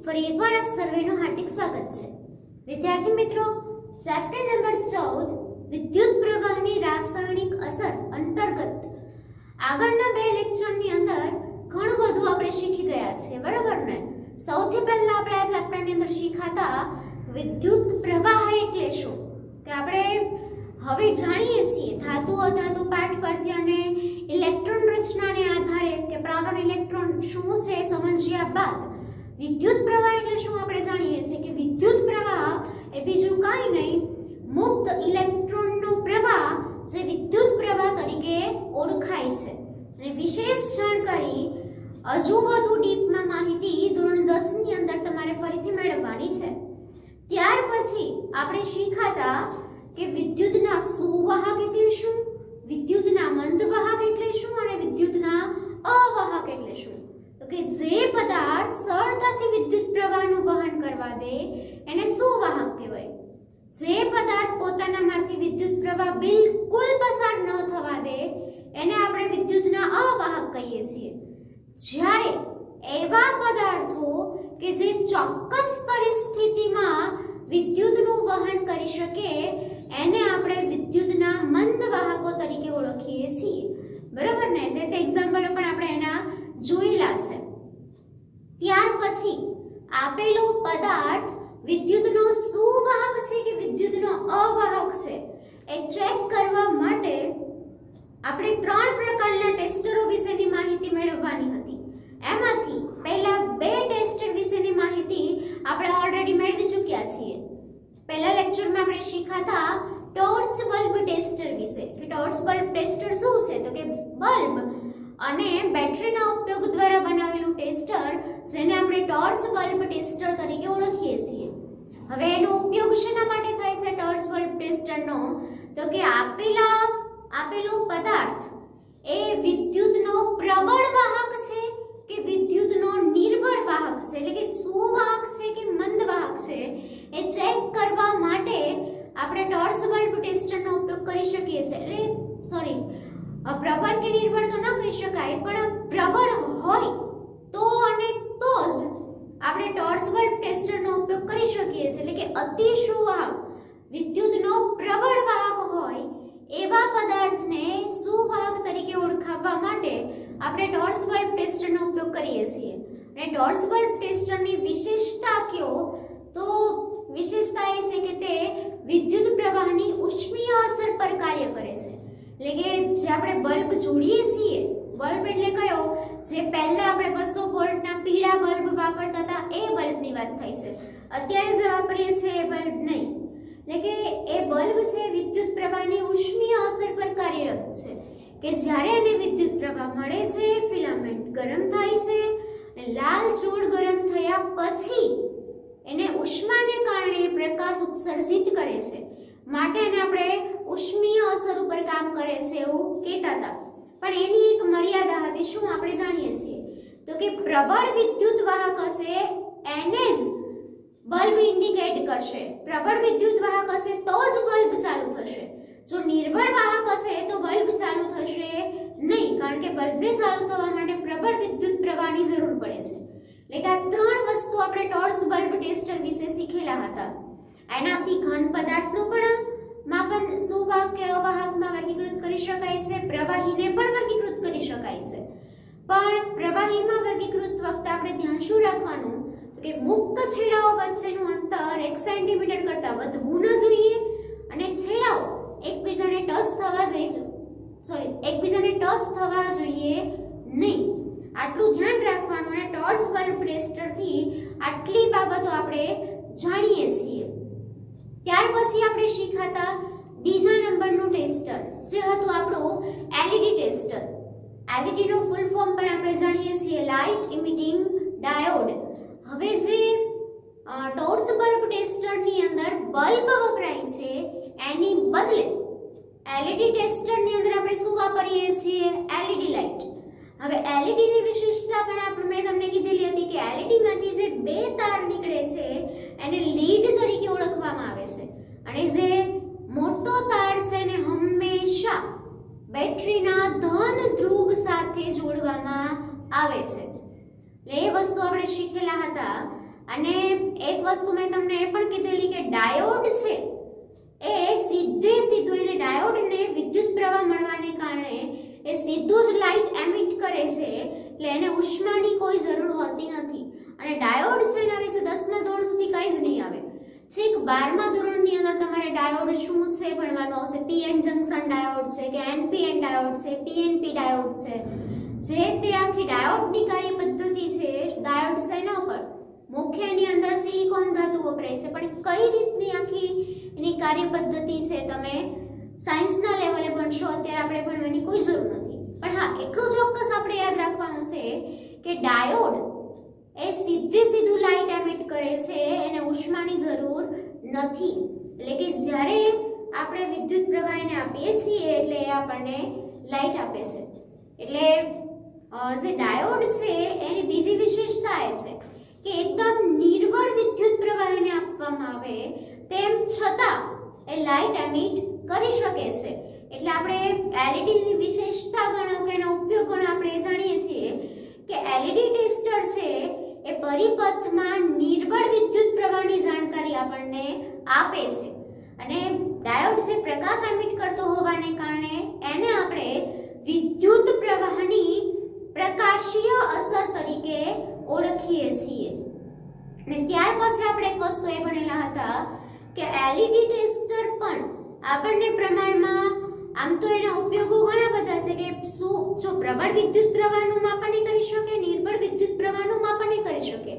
ફરી એકવાર આપ સર્વેનું હાર્દિક સ્વાગત છે। વિદ્યાર્થી મિત્રો, ચેપ્ટર નંબર 14 વિદ્યુત પ્રવાહની રાસાયણિક અસર અંતર્ગત આગળના બે લેક્ચરની અંદર ઘણું બધું આપણે શીખી ગયા છે, બરાબર ને? સૌથી પહેલા આપણે આ ચેપ્ટરની અંદર શીખાતા વિદ્યુત પ્રવાહ એટલે શું કે આપણે હવે જાણીએ છીએ ધાતુ અધાતુ પાઠ પરથી અને ઇલેક્ટ્રોન રચનાને આધારે કે પ્રોટોન ઇલેક્ટ્રોન શું છે સમજ્યા બાદ વિદ્યુત પ્રવાહ એટલે શું આપણે જાણીએ છીએ કે વિદ્યુત પ્રવાહ એ બીજું કાંઈ નહીં, મુક્ત ઇલેક્ટ્રોનનો પ્રવાહ જે વિદ્યુત પ્રવાહ તરીકે ઓળખાય છે। અને વિશેષ જાણકારી હજુ વધુ ડીપમાં માહિતી ધોરણ 10 ની અંદર તમારે ફરીથી મેળવવાની છે। ત્યાર પછી આપણે શીખાતા કે વિદ્યુતના સુવાહક એટલે શું, વિદ્યુતના મંદવાહક એટલે શું અને વિદ્યુતના અવાહક એટલે શું। તો કે જે પદાર્થ સરળતાથી વિદ્યુત પ્રવાહનું વહન કરવા દે એને સુવાહક કહેવાય। જે પદાર્થ પોતાનામાંથી વિદ્યુત પ્રવાહ બિલકુલ પસાર ન થવા દે એને આપણે વિદ્યુતના અવાહક કહીએ છીએ। જ્યારે એવા પદાર્થો કે જે ચોક્કસ પરિસ્થિતિમાં વિદ્યુતનું વહન કરી શકે એને આપણે વિદ્યુતના મંદવાહકો તરીકે ઓળખીએ છીએ, બરાબર ને? જે તે એક્ઝામ્પલ પણ આપણે એના જોયેલા છે। ત્યાર પછી આપેલો પદાર્થ વિદ્યુતનો સુવાહક છે કે વિદ્યુતનો અવાહક છે એ ચેક કરવા માટે આપણે ત્રણ પ્રકારના ટેસ્ટરો વિશેની માહિતી મેળવવાની હતી। એમાંથી પહેલા બે ટેસ્ટર વિશેની માહિતી આપણે ઓલરેડી મેળવી ચૂક્યા છીએ। પહેલા લેક્ચરમાં આપણે શીખાતા ટોર્ચ બલ્બ ટેસ્ટર વિશે કે ટોર્ચ બલ્બ ટેસ્ટર શું છે, તો કે બલ્બ અને બેટરીના ઉપયોગ દ્વારા બનાવેલું ટેસ્ટર જેને આપણે ટોર્ચ બલ્બ ટેસ્ટર તરીકે ઓળખીએ છીએ। હવે એનો ઉપયોગ શેના માટે થાય છે ટોર્ચ બલ્બ ટેસ્ટરનો, તો કે આપેલો પદાર્થ એ વિદ્યુતનો પ્રબળ વાહક છે કે વિદ્યુતનો નિર્બળ વાહક છે, એટલે કે સુવાહક છે કે મંદવાહક છે એ ચેક કરવા માટે આપણે ટોર્ચ બલ્બ ટેસ્ટરનો ઉપયોગ કરી શકીએ છીએ। એટલે સોરી, પ્રબળ કે નિર્બળ તો ન કહી શકાય, પણ પ્રબળ હોય તો અને તો જ આપણે ટોર્ચ બલ્બ ટેસ્ટરનો ઉપયોગ કરી શકીએ છીએ। એટલે કે અતિ સુવાહક વિદ્યુતનો પ્રબળ વાહક હોય એવા પદાર્થને સુવાહક તરીકે ઓળખાવવા માટે આપણે ટોર્ચ બલ્બ ટેસ્ટરનો ઉપયોગ કરીએ છીએ। અને ટોર્ચ બલ્બ ટેસ્ટરની વિશેષતા કયો, તો વિશેષતા એ છે કે તે વિદ્યુત પ્રવાહની ઉષ્મીય અસર પર કાર્ય કરે છે। એટલે કે જે આપણે બલ્બ જોડીએ છીએ, બલ્બ એટલે કયો, જે પહેલા આપણે 200 વોલ્ટના પીળા બલ્બ વાપરતા હતા એ બલ્બની વાત થાય છે। અત્યારે જે વાપરીએ છીએ એ બલ્બ નહીં, એટલે કે એ બલ્બ છે વિદ્યુત પ્રવાહની ઉષ્મીય અસર પર કાર્યરત છે કે જ્યારે એને વિદ્યુત પ્રવાહ મળે છે, ફિલામેન્ટ ગરમ થાય છે અને લાલ ચોળ ગરમ થયા પછી એને ઉષ્માને કારણે પ્રકાશ ઉત્સર્જિત કરે છે, માટે એને આપણે ઉષ્મીય અસર ઉપર કામ કરે છે એવું કહેતા હતા। પણ એની એક મર્યાદા હતી, શું આપણે જાણીએ છીએ, તો કે પ્રબળ વિદ્યુત વાહક હશે એને જ બલ્બ ઇન્ડિકેટ કરશે, પ્રબળ વિદ્યુત વાહક હશે તો જ બલ્બ ચાલુ થશે। જો નિર્બળ વાહક હશે તો બલ્બ ચાલુ થશે નહીં, કારણ કે બલ્બને ચાલુ થવા માટે પ્રબળ વિદ્યુત પ્રવાહની જરૂર પડે છે। એટલે કે આ ત્રણ વસ્તુ આપણે ટોર્ચ બલ્બ ટેસ્ટર વિશે શીખેલા હતા। એનાથી ઘન પદાર્થનું પણ માપન સુવાહક કે અવાહકમાં વર્ગીકૃત કરી શકાય છે, પ્રવાહીને પણ વર્ગીકૃત કરી શકાય છે। પણ પ્રવાહીમાં વર્ગીકૃત વખતે આપણે ધ્યાન શું રાખવાનું કે મુક્ત છેડાઓ વચ્ચેનું અંતર 1 સેન્ટીમીટર કરતાં વધવું ન જોઈએ અને છેડાઓ એકબીજાને ટચ થવા જોઈએ નહીં। આટલું ધ્યાન રાખવાનું અને ટોર્ચ બલ્બ ટેસ્ટરથી આટલી બાબતો આપણે જાણીએ છીએ। ત્યાર પછી આપણે શીખાતા બીજા નંબરનું ટેસ્ટર જે હતું આપણું એલઈડી ટેસ્ટર। એલઈડી નો ફૂલ ફોર્મ પણ આપણે જાણીએ છીએ, લાઇટ ઇમિટિંગ ડાયોડ। હવે જે ટોર્ચ બલ્બ ટેસ્ટરની અંદર બલ્બ વપરાય છે એની બદલે એલઈડી ટેસ્ટરની અંદર આપણે શું વાપરીએ છીએ, એલઈડી લાઇટ। હવે એલઈડી ની વિશેષતા પણ મેં તમને કીધેલી હતી કે એલઈડી માંથી જે બે તાર નીકળે છે એને લીડ તરીકે ઓળખવામાં આવે છે અને જે મોટો તાર છે એને હંમેશા બેટરીના ધન ધ્રુવ સાથે જોડવામાં આવે છે। એટલે એ વસ્તુ આપણે શીખેલા હતા। અને એક વસ્તુ મેં તમને એ પણ કીધેલી કે ડાયોડ છે એ સીધું એને ડાયોડને વિદ્યુત પ્રવાહ મળવાને કારણે એ સીધું જ લાઇટ એમિટ કરે છે, એટલે એને ઉષ્માની કોઈ જરૂર હોતી નથી. અને ડાયોડ છે એના વિશે 10મા ધોરણ સુધી કંઈ જ નહીં આવે. છેક 12મા ધોરણની અંદર તમારે ડાયોડ શું છે ભણવાનું આવશે. પીએન જંકશન ડાયોડ છે કે એનપીએન ડાયોડ છે, પીએનપી ડાયોડ છે, જે તે આખી ડાયોડની કાર્ય પદ્ધતિ છે. ડાયોડ શેના પર મુખ્ય એની અંદર સિલિકોન ધાતુ વપરાય છે, પણ કઈ રીતની આખી એની કાર્ય પદ્ધતિ છે તમે સાયન્સના લેવલે ભણશો, અત્યારે આપણે ભણવાની કોઈ જરૂર નથી. પણ હા, એટલું ચોક્કસ આપણે યાદ રાખવાનું છે કે ડાયોડ એ સીધું લાઇટ એમિટ કરે છે, એને ઉષ્માની જરૂર નથી. એટલે કે જ્યારે આપણે વિદ્યુત પ્રવાહ એને આપીએ છીએ એટલે એ આપણને લાઇટ આપે છે. એટલે જે ડાયોડ છે એની બીજી વિશેષતા એ છે કે એકદમ નિર્બળ વિદ્યુત પ્રવાહ એને આપવામાં આવે તેમ છતાં એ લાઇટ એમિટ કરી શકે છે. એટલે આપણે એલઈડી ની વિશેષતા ગણો કે એનો ઉપયોગ ગણો આપણે જાણીએ છીએ કે એલઈડી ટેસ્ટર છે એ પરિપથમાં નિર્બળ વિદ્યુત પ્રવાહની જાણકારી આપણને આપે છે. અને ડાયોડ છે પ્રકાશ એમિટ કરતો હોવાને કારણે એને આપણે વિદ્યુત પ્રવાહની પ્રકાશીય અસર તરીકે ઓળખીએ છીએ. અને ત્યાર પછી આપણે એક વસ્તુ એ ભણેલા હતા કે એલઈડી ટેસ્ટર પણ આપણને પ્રમાણમાં આમ તો એના ઉપયોગો ઘણા બધા છે કે શું જો પ્રબળ વિદ્યુત પ્રવાહનું માપન કરી શકે, નિર્બળ વિદ્યુત પ્રવાહનું માપન કરી શકે,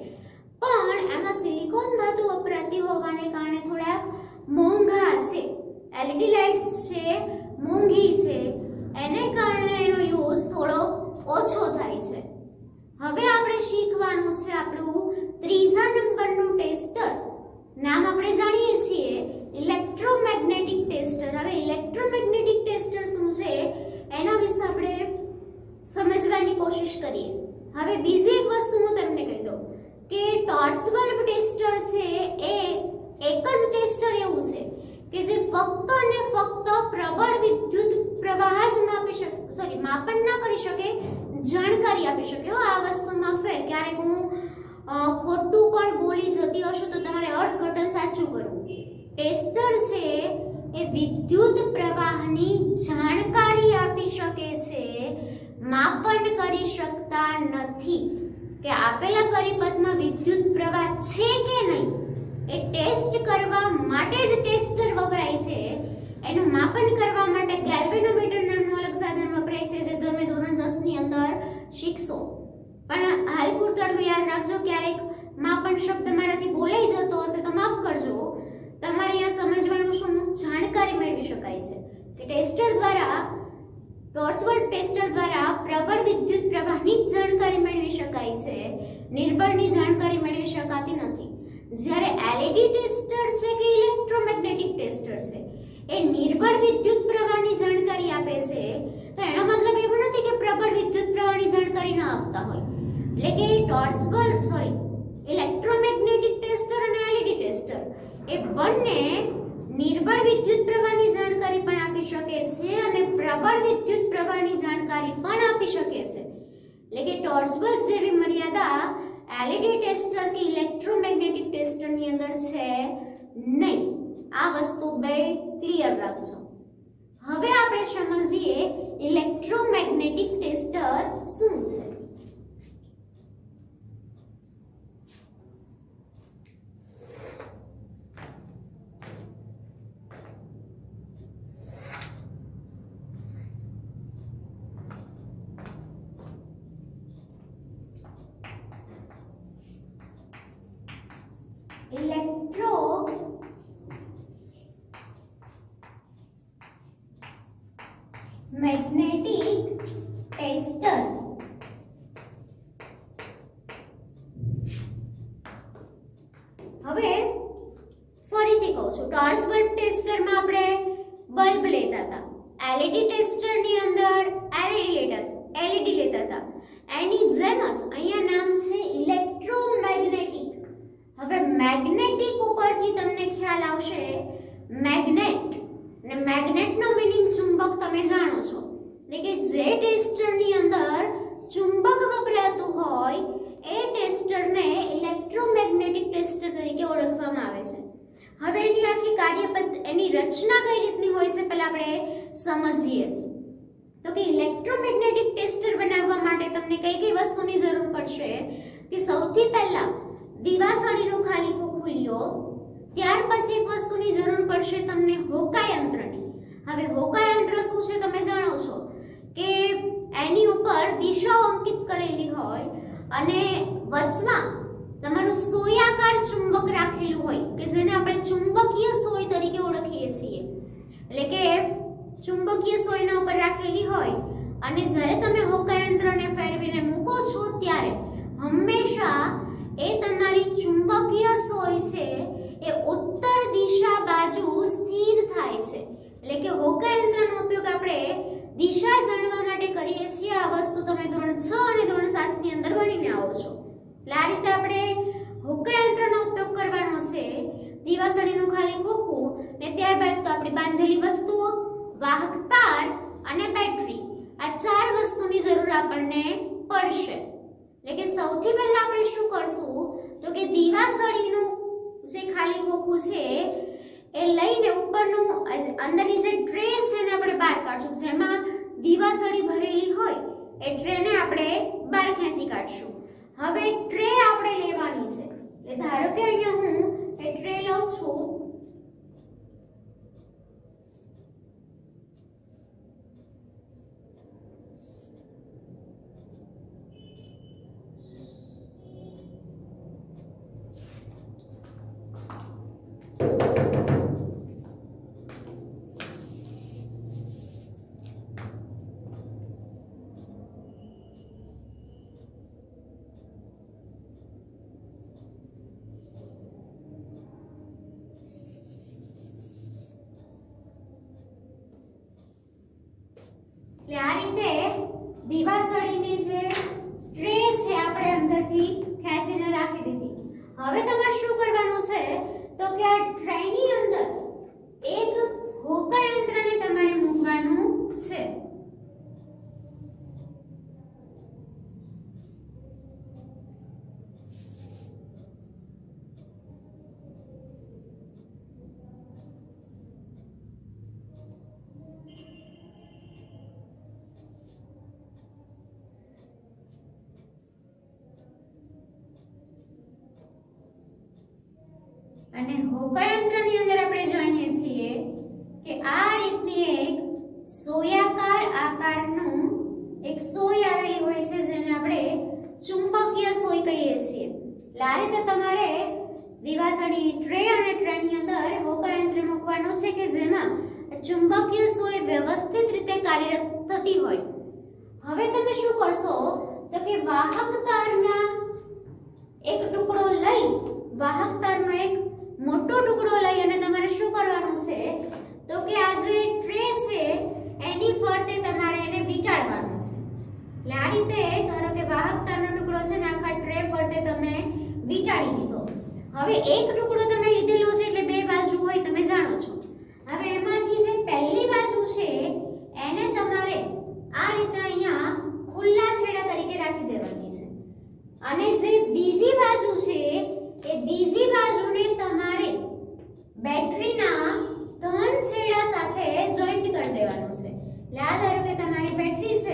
પણ એમાં સિલિકોન ધાતુ વપરાતી હોવાને કારણે થોડાક મોંઘા છે. એલઈડી લાઇટ્સ છે મોંઘી છે, એને કારણે એનો યુઝ થોડો ઓછો થાય છે. હવે આપણે શીખવાનું છે આપણું 3જા નંબરનું ટેસ્ટર. નામ આપણે જાણીએ છીએ ઇલેક્ટ્રોમેગ્નેટિક ટેસ્ટર. હવે ઇલેક્ટ્રોમેગ્નેટિક ટેસ્ટર શું છે એના વિશે આપણે સમજવાની કોશિશ કરીએ. હવે બીજી એક વસ્તુ હું તમને કહી દઉં કે ટોર્ચ બલ્બ ટેસ્ટર છે એ એક જ ટેસ્ટર એવું છે કે જે ફક્ત અને ફક્ત પ્રબળ વિદ્યુત પ્રવાહ જ માપન ન કરી શકે, જાણકારી આપી શકે. આ વસ્તુમાં ફેર ક્યારેક હું ખોટું પણ બોલી જતી હશું તો તમારે અર્થઘટન સાચું કરવું. ટેસ્ટર છે એ વિદ્યુત પ્રવાહની જાણકારી આપી શકે છે, માપન કરી શકતા નથી. કે આપેલા પરિપથમાં વિદ્યુત પ્રવાહ છે કે નહીં એ ટેસ્ટ કરવા માટે જ ટેસ્ટર વપરાય છે. એનું માપન કરવા માટે ગેલ્વેનોમીટર નામનું અલગ સાધન વપરાય છે જે તમે ધોરણ 10 ની અંદર શીખશો. પણ હાલ પૂરતું યાદ રાખજો, ક્યારેક માપન શબ્દ મારાથી બોલાઈ જતો હશે તો માફ કરજો. તમારે અહીંયા સમજવાનું શું જાણકારી મેળવી શકાય છે કે ટેસ્ટર દ્વારા ટોર્ચ બલ્બ ટેસ્ટર દ્વારા પ્રબળ વિદ્યુત પ્રવાહની જ જાણકારી મેળવી શકાય છે, નિર્બળની જાણકારી મેળવી શકાતી નથી. જ્યારે એલઈડી ટેસ્ટર છે કે ઇલેક્ટ્રોમેગ્નેટિક ટેસ્ટર છે એ નિર્બળ વિદ્યુત પ્રવાહની જાણકારી આપે છે, તો એનો મતલબ એવો નથી કે પ્રબળ વિદ્યુત પ્રવાહની જાણકારી ન આપતા હોય. એટલે કે ટોર્ચ બલ્બ ઇલેક્ટ્રોમેગ્નેટિક ટેસ્ટર અને એલઈડી ટેસ્ટર એ બંને નિર્બળ વિદ્યુત પ્રવાહની જાણકારી પણ આપી શકે છે અને પ્રબળ વિદ્યુત પ્રવાહની જાણકારી પણ આપી શકે છે. એટલે કે ટોર્ચ બલ્બ જેવી મર્યાદા એલઈડી ટેસ્ટર કે ઇલેક્ટ્રોમેગ્નેટિક ટેસ્ટરની અંદર છે નહીં. આ વસ્તુ બે ક્લિયર રાખજો. હવે આપણે સમજીએ ઇલેક્ટ્રોમેગ્નેટિક ટેસ્ટર શું છે. ઇલેક્ટ્રોમેગ્નેટિક ટેસ્ટર હવે ફરીથી કહું છું, ટોર્ચ બલ્બ ટેસ્ટરમાં આપણે બલ્બ લેતા હતા, એલઈડી ટેસ્ટરની અંદર એલઈડી લેતા હતા. એની જેમ જ અહીંયા નામ છે ઇલેક્ટ્રોમેગ્નેટિક. હવે મેગ્નેટિક ઉપરથી તમને ખ્યાલ આવશે મેગ્નેટ, અને મેગ્નેટનો મીનિંગ ચુંબક તમે જાણો છો. એટલે કે જે ટેસ્ટરની અંદર ચુંબક વપરાતું હોય એ ટેસ્ટરને ઇલેક્ટ્રોમેગ્નેટિક રચના કઈ રીતની હોય છે પહેલા આપણે સમજીએ તો કે ઇલેક્ટ્રોમેગ્નેટિક ટેસ્ટર બનાવવા માટે તમને કઈ કઈ વસ્તુની જરૂર પડશે કે સૌથી પહેલા દિવાસળીનું ખાલી ખોખું લ્યો, ત્યાર પછી એક વસ્તુની જરૂર પડશે તમને હોકા યંત્રની. હવે હોકા યંત્ર શું છે તમે જાણો છો કે એની ઉપર દિશાઓ અંકિત કરેલી હોય અને વચમાં તમારું સોયાકાર ચુંબક રાખેલું હોય કે જેને આપણે ચુંબકીય સોય તરીકે ઓળખીએ છીએ. એટલે કે ચુંબકીય સોયના ઉપર રાખેલી હોય અને જ્યારે તમે હોકા યંત્રને ફેરવીને મૂકો છો ત્યારે હંમેશા એ તમારી ચુંબકીય સોય છે એ ઉત્તર દિશા બાજુ સ્થિર થાય છે. એટલે કે હોકા યંત્રનો ઉપયોગ આપણે દિશા જાણવા માટે કરીએ છીએ. આ વસ્તુ તમે ધોરણ 6 અને ધોરણ 7 ની અંદર ભણીને આવો છો. એટલે આ રીતે આપણે હોકા યંત્રનો ઉપયોગ કરવાનો છે. દિવાસળીનું ખાલી ખોખું ને ત્યારબાદ તો આપણી બાંધેલી વસ્તુઓ, વાહક તાર અને બેટરી, આ ચાર વસ્તુની જરૂર આપણને પડશે. એટલે કે સૌથી પહેલા આપણે શું કરશું તો કે દિવાસળીનું જે ખાલી ખોખું છે એ લઈને ઉપરનું અંદરની જે ટ્રે છે એને આપણે બહાર કાઢશું. જેમાં દિવાસળી ભરેલી હોય એ ટ્રેને આપણે બહાર ખેંચી કાઢશું. હવે ટ્રે આપણે લેવાની છે. એટલે ધારો કે અહીંયા હું એ ટ્રે લઉં છું. એટલે આ રીતે દિવાસળીની જે ટ્રે છે આપણે અંદરથી ખેંચીને રાખી દીધી. હવે તમારે શું કરવાનું છે તો કે આ ટ્રેની અંદર એક હોકા યંત્રને તમારે મૂકવાનું છે. અને હોકા યંત્રની અંદર આપણે જાણીએ છીએ કે આ રીતની એક સોયાકાર આકારનું એક સોય આવેલી હોય છે જેને આપણે ચુંબકીય સોય કહીએ છીએ. એટલે આ રીતે તમારે દિવાસળી ટ્રે અને ટ્રેની અંદર હોકા યંત્ર મૂકવાનું છે કે જેમાં ચુંબકીય સોય વ્યવસ્થિત રીતે કાર્યરત થતી હોય. હવે તમે શું કરશો તો કે વાહક તારના એક ટુકડો લઈ, વાહક તારનો એક મોટો ટુકડો લઈ અને તમારે શું કરવાનું છે તો કે આ જે ટ્રે છે એની ફરતે તમારે એને વીંટાળવાનું છે. એટલે આ રીતે ધારો કે વાહક તારનો ટુકડો છે ને આખા ટ્રે ફરતે તમે વીંટાળી દીધો. હવે એક ટુકડો તમે લીધેલો છે એટલે બે બાજુ હોય તમે જાણો છો. હવે એમાંથી જે પહેલી બાજુ છે એને તમારે આ રીતે અહીંયા ખુલ્લા છેડા તરીકે રાખી દેવાની છે અને જે બીજી બાજુ છે એ બીજી બાજુને તમારે બેટરીના ધન છેડા સાથે જોઈન્ટ કરી દેવાનું છે. એટલે આ ધારો કે તમારી બેટરી છે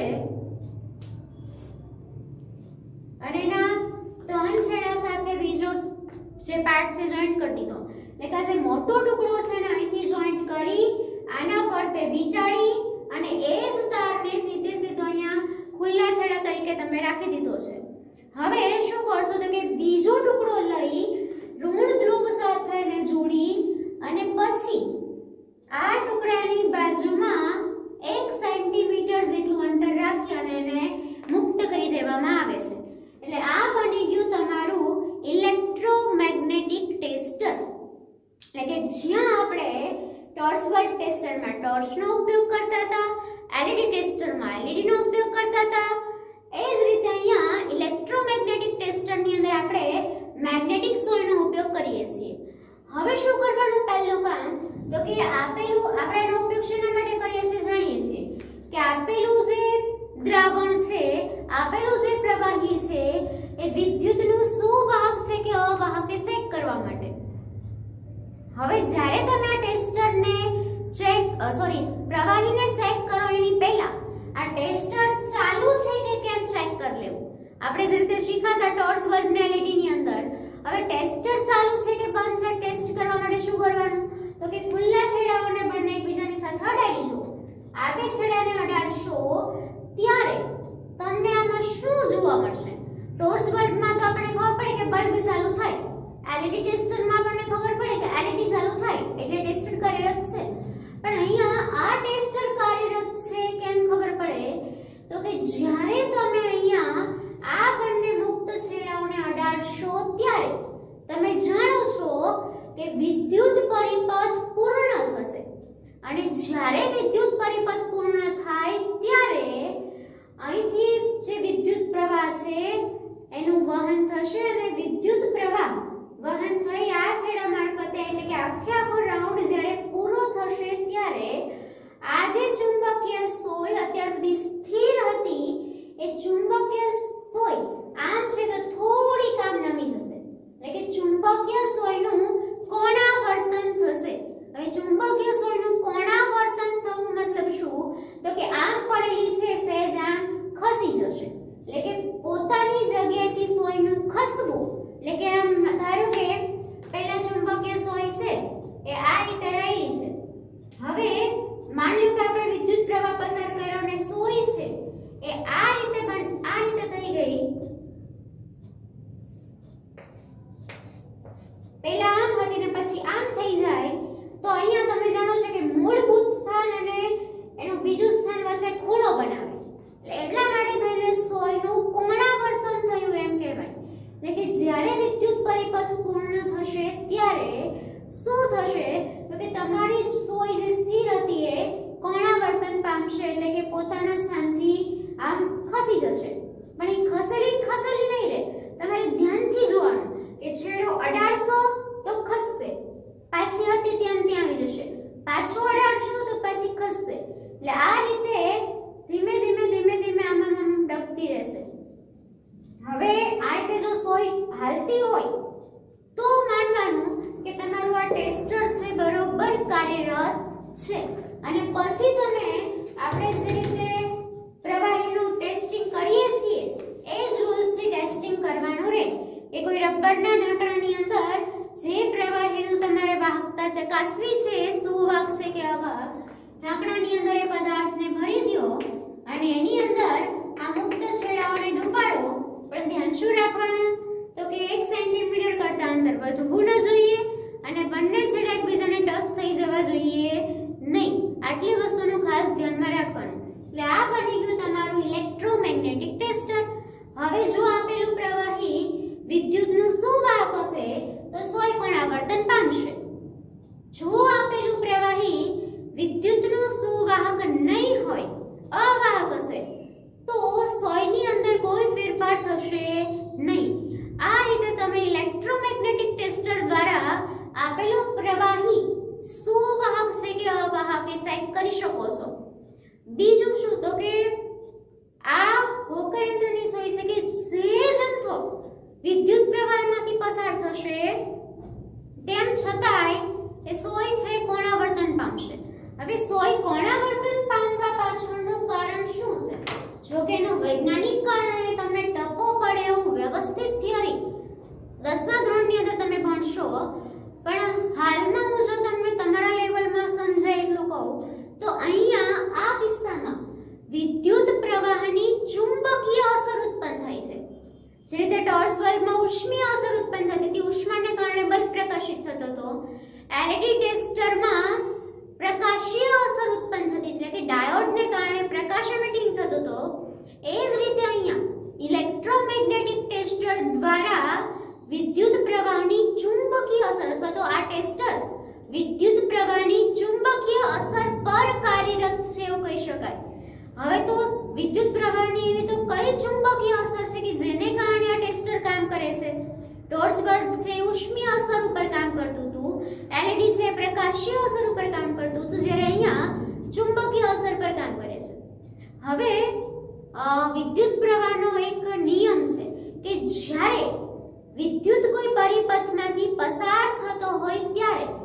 અને એના ધન છેડા સાથે બીજો જે પાર્ટ છે જોઈન્ટ કરી દીધો. એટલે કે જે મોટો ટુકડો છે ને અહીંથી જોઈન્ટ કરી આના ફરતે વીંટાળી અને એ જ તારને સીધે સીધો અહીંયા ખુલ્લા છેડા તરીકે તમે રાખી દીધો છે. હવે શું કરશો તો કે બીજો ટુકડો લઈ ઋણ ધ્રુવ સાથે ને જોડી અને પછી આ ટુકડાની બાજુમાં 1 સેન્ટીમીટર જેટલું અંતર રાખી અને એને મુક્ત કરી દેવામાં આવે છે. એટલે આ બની ગયું તમારું ઇલેક્ટ્રોમેગ્નેટિક ટેસ્ટર. એટલે કે જ્યાં આપણે ટોર્ચ બલ્બ ટેસ્ટરમાં ટોર્ચનો ઉપયોગ કરતા હતા, એલઈડી ટેસ્ટરમાં એલઈડી નો ઉપયોગ કરતા હતા, એ જ રીતે અહીંયા ઇલેક્ટ્રોમેગ્નેટિક ટેસ્ટરની અંદર આપણે મેગ્નેટિક સોયનો ઉપયોગ કરીએ છીએ. હવે શું કરવાનું પહેલું કામ તો કે આપેલું આપણે એનો ઉપયોગ શેના માટે કરીએ છીએ જાણીએ છીએ કે આપેલું જે દ્રાવણ છે, આપેલું જે પ્રવાહી છે એ વિદ્યુતનું સુવાહક છે કે અવાહક એ ચેક કરવા માટે. હવે જ્યારે તમે આ ટેસ્ટરને પ્રવાહીને ચેક કરો એની પહેલા આ ટેસ્ટર ચાલુ છે કે કેમ ચેક કરી લેવું. આપણે જે રીતે શીખાતા ટોર્ચ બલ્બ ને LED ની અંદર, હવે ટેસ્ટર ચાલુ છે કે બંધ છે ટેસ્ટ કરવા માટે શું કરવાનું તો કે ખુલ્લા છેડાઓને બંને એકબીજાની સાથે અડાડી જુઓ. આ બે છેડાને અડાડશો ત્યારે તમને આમાં શું જોવા મળશે? ટોર્ચ બલ્બમાં તો આપણને ખબર પડે કે બલ્બ ચાલુ થાય, LED ટેસ્ટરમાં આપણને ખબર પડે કે LED ચાલુ થાય એટલે ટેસ્ટર કાર્યરત છે. પણ અહીંયા આ ટેસ્ટર કાર્યરત છે કેમ ખબર પડે તો કે જ્યારે તમે અહીંયા આ બંને મુક્ત છેડાઓને અડાડશો ત્યારે તમે જાણો છો કે વિદ્યુત પરિપથ પૂર્ણ થશે. અને જ્યારે વિદ્યુત પરિપથ પૂર્ણ થાય ત્યારે અહીંથી જે વિદ્યુત પ્રવાહ છે એનું વહન થશે અને વિદ્યુત પ્રવાહ વહન થઈ આ છેડા મારફતે એટલે કે આખો રાઉન્ડ જ્યારે પૂરો થશે ત્યારે આ જે ચુંબકીય સોય અત્યાર સુધી સ્થિર હતી એ ચુંબકીય સોય આમ છે તો થોડીક આમ નમી જશે, એટલે કે ચુંબકીય સોયનું કોણાવર્તન થશે. હવે ચુંબકીય સોયનું કોણાવર્તન થવું મતલબ શું તો કે આમ પડેલી છે સહેજ આમ ખસી જશે, એટલે કે પોતાની જગ્યાએથી સોયનું ખસવું. એટલે કે આમ ધારો કે પહેલા ચુંબકીય સોય છે એ આ રીતે રહેલી છે, હવે માન લો કે આપણે વિદ્યુત પ્રવાહ પસાર કર્યો અને સોય છે એ આ રીતે થઈ ગઈ. પહેલા આમ હતી ને પછી આમ થઈ જાય તો અહીંયા તમે જાણો છો કે મૂળભૂત સ્થાન અને એનું બીજું સ્થાન વચ્ચે ખૂણો બનાવે, એટલા માટે થઈને સોયનું કોણાવર્તન થયું એમ કહેવાય. એટલે કે જ્યારે વિદ્યુત પરિપથ પૂર્ણ થશે ત્યારે શું થશે તો કે તમારી સોય જે સ્થિર હતી એ કોણાવર્તન પામશે, એટલે કે પોતાના સ્થાનથી આમ ખસી જશે. પણ એ ખસેલી નહીં રહે, તમારે ધ્યાનથી જોવાનું કે છેડો અડાડશો તો ખસશે, પાછી હતી ત્યાં આવી જશે, પાછો અડાડશો તો પાછી ખસશે. એટલે આ રીતે ધીમે ધીમે આમાં ડગતી રહેશે. હવે આ રીતે જો સોય હાલતી હોય તો માનવાનું કે તમારું આ ટેસ્ટર છે બરોબર કાર્યરત છે. અને પછી તમે આપણે જે રીતે પ્રવાહીનું ટેસ્ટિંગ કરીએ છીએ એ જ રૂલ્સથી ટેસ્ટિંગ કરવાનું રહે કે કોઈ રબરના ઢાંકણાની અંદર જે પ્રવાહીનું તમારે વાહકતા ચકાસવી છે સુવાહક છે કે અવાહક, ઢાંકણાની અંદર એ પદાર્થને ભરી દો અને એની અંદર આ મુક્ત છેડાઓને ડૂબાડો. પણ ધ્યાન શું રાખવાનું તો કે 1 સેન્ટીમીટર કરતા અંતર વધવું ન જોઈએ અને બંને છેડા એકબીજાને ટચ થઈ જવા જોઈએ નહીં. આટલી વસ્તુનું ખાસ ધ્યાનમાં રાખવાનું. એટલે આ બની ગયું તમારું ઇલેક્ટ્રોમેગ્નેટિક ટેસ્ટર. હવે જો આપેલું પ્રવાહી વિદ્યુતનું સુવાહક હશે તો સોય કોણાવર્તન પામશે. જો આપેલું પ્રવાહી વિદ્યુતનું સુવાહક નહીં હોય, અવાહક હશે તો સોયની અંદર કોઈ ફેરફાર થશે નહીં. આ રીતે તમે ઇલેક્ટ્રોમેગ્નેટિક ટેસ્ટર દ્વારા આપેલો પ્રવાહી સુવાહક છે કે અવાહક એ ચેક કરી શકો છો. બીજું શું તો કે આ હોકાયંત્રની સોય છે કે સહેજ અમથો વિદ્યુત પ્રવાહમાંથી પસાર થશે, તેમ છતાંય એ સોય છે કોણાવર્તન પામશે. હવે સોય કોણાવર્તન પામવા પાછળનું કારણ શું છે? જો કે એનું વૈજ્ઞાનિક કારણ તમને ટકો પડે એવું વ્યવસ્થિત થિયરી 10મા ધોરણની અંદર તમે ભણશો, પણ હાલમાં હું જો તમને તમારા લેવલમાં સમજાય એટલું કહું તો અહીંયા આ કિસ્સામાં વિદ્યુત પ્રવાહની ચુંબકીય અસર ઉત્પન્ન થાય છે. જે રીતે ટોર્ચ બલ્બમાં ઉષ્મીય અસર ઉત્પન્ન થતી હતી, ઉષ્માને કારણે બલ્બ પ્રકાશિત થતો હતો, LED ટેસ્ટરમાં પ્રકાશીય અસર ઉત્પન્ન થતી એટલે કે ડાયોડને કારણે પ્રકાશ એમિટિંગ થતો હતો. એ જ રીતે અહીંયા ઇલેક્ટ્રોમેગ્નેટિક ટેસ્ટર દ્વારા વિદ્યુત પ્રવાહની ચુંબકીય અસર અથવા તો આ ટેસ્ટર વિદ્યુત પ્રવાહની ચુંબકીય અસર પર કાર્યરત છે એવું કહી શકાય. હવે તો વિદ્યુત પ્રવાહની એવી તો કઈ ચુંબકીય અસર છે કે જેને કારણે આ ટેસ્ટર કામ કરે છે? ટોર્ચ બલ્બ છે ઉષ્મીય અસર ઉપર કામ કરતું હતું, LED છે પ્રકાશીય અસર ઉપર કામ કરતું હતું, જ્યારે અહીંયા ચુંબકીય અસર પર કામ કરે છે. હવે વિદ્યુત પ્રવાહનો એક નિયમ છે કે જ્યારે વિદ્યુત કોઈ પરિપથમાંથી પસાર થતો હોય ત્યારે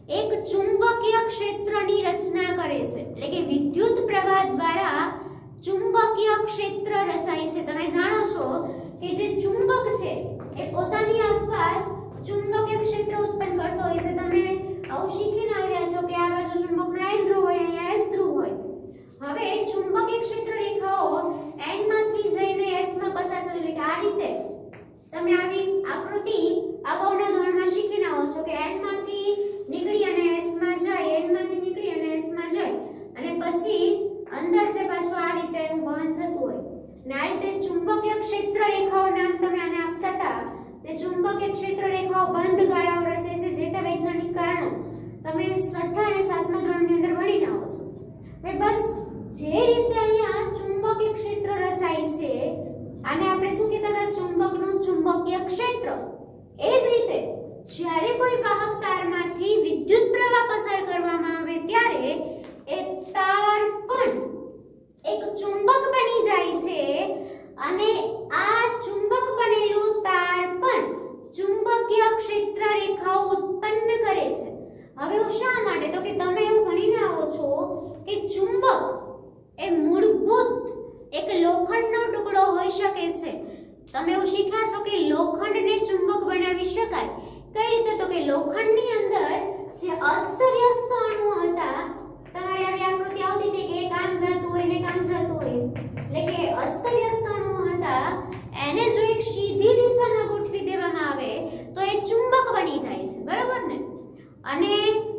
એક ચુંબકીય ક્ષેત્રની રચના કરે છે, એટલે કે વિદ્યુત પ્રવાહ દ્વારા ચુંબકીય ક્ષેત્ર રચાય છે। તમે જાણો છો કે જે ચુંબક છે એ પોતાની આસપાસ ચુંબકીય ક્ષેત્ર ઉત્પન્ન કરતો હોય છે। તમે આવું શીખીને આવ્યા છો કે આ બાજુ ચુંબકનો N ધ્રુવ હોય, અહીંયા S ધ્રુવ હોય। હવે ચુંબકીય ક્ષેત્ર રેખાઓ N માંથી જઈને S માં પસાર થતી, એટલે કે આ રીતે તમે આવી આકૃતિ અગાઉના ધોરણમાં શીખીને આવો છો કે N માંથી નીકળી અને S માં જાય, N માંથી નીકળી અને S માં જાય, અને પછી અંદર છે પાછું આ રીતે એનું વહન થતું હોય। અને આ રીતે ચુંબકીય ક્ષેત્ર રેખાઓ નામ તમે આને આપતા હતા। તે ચુંબકીય ક્ષેત્ર રેખાઓ બંધ ગાળાઓ રચે છે, જે તે વૈજ્ઞાનિક કારણો તમે 6ઠા અને 7મા ધોરણની અંદર ભણીને આવો છો। હવે બસ જે રીતે અહીંયા ચુંબકીય ક્ષેત્ર રચાય છે, આને આપણે શું કહેતા હતા? ચુંબકનું ચુંબકીય ક્ષેત્ર। એ જ રીતે જ્યારે કોઈ વાહક તારમાંથી વિદ્યુત પ્રવાહ પસાર કરવામાં આવે ત્યારે એ તાર પણ એક ચુંબક બની જાય છે, અને આ ચુંબક બનેલું તાર પણ ચુંબકીય ક્ષેત્ર રેખાઓ ઉત્પન્ન કરે છે। હવે શા માટે? તો કે તમે એવું ભણીને આવો છો કે ચુંબક એ મૂળભૂત એક લોખંડનો ટુકડો હોઈ શકે છે। તમે એવું શીખ્યા છો કે લોખંડને ચુંબક બનાવી શકાય। કઈ રીતે? તો કે લોખંડની અંદર જે અસ્તવ્યસ્ત અણુઓ હતા, તમારી આવી આકૃતિ આવતી હતી કે એક આમ જતું હોય ને એક આમ જતું હોય, એટલે કે અસ્તવ્યસ્ત અણુઓ હતા, એને જો એક સીધી દિશામાં ગોઠવી દેવામાં આવે તો એ ચુંબક બની જાય છે, બરાબર ને? અને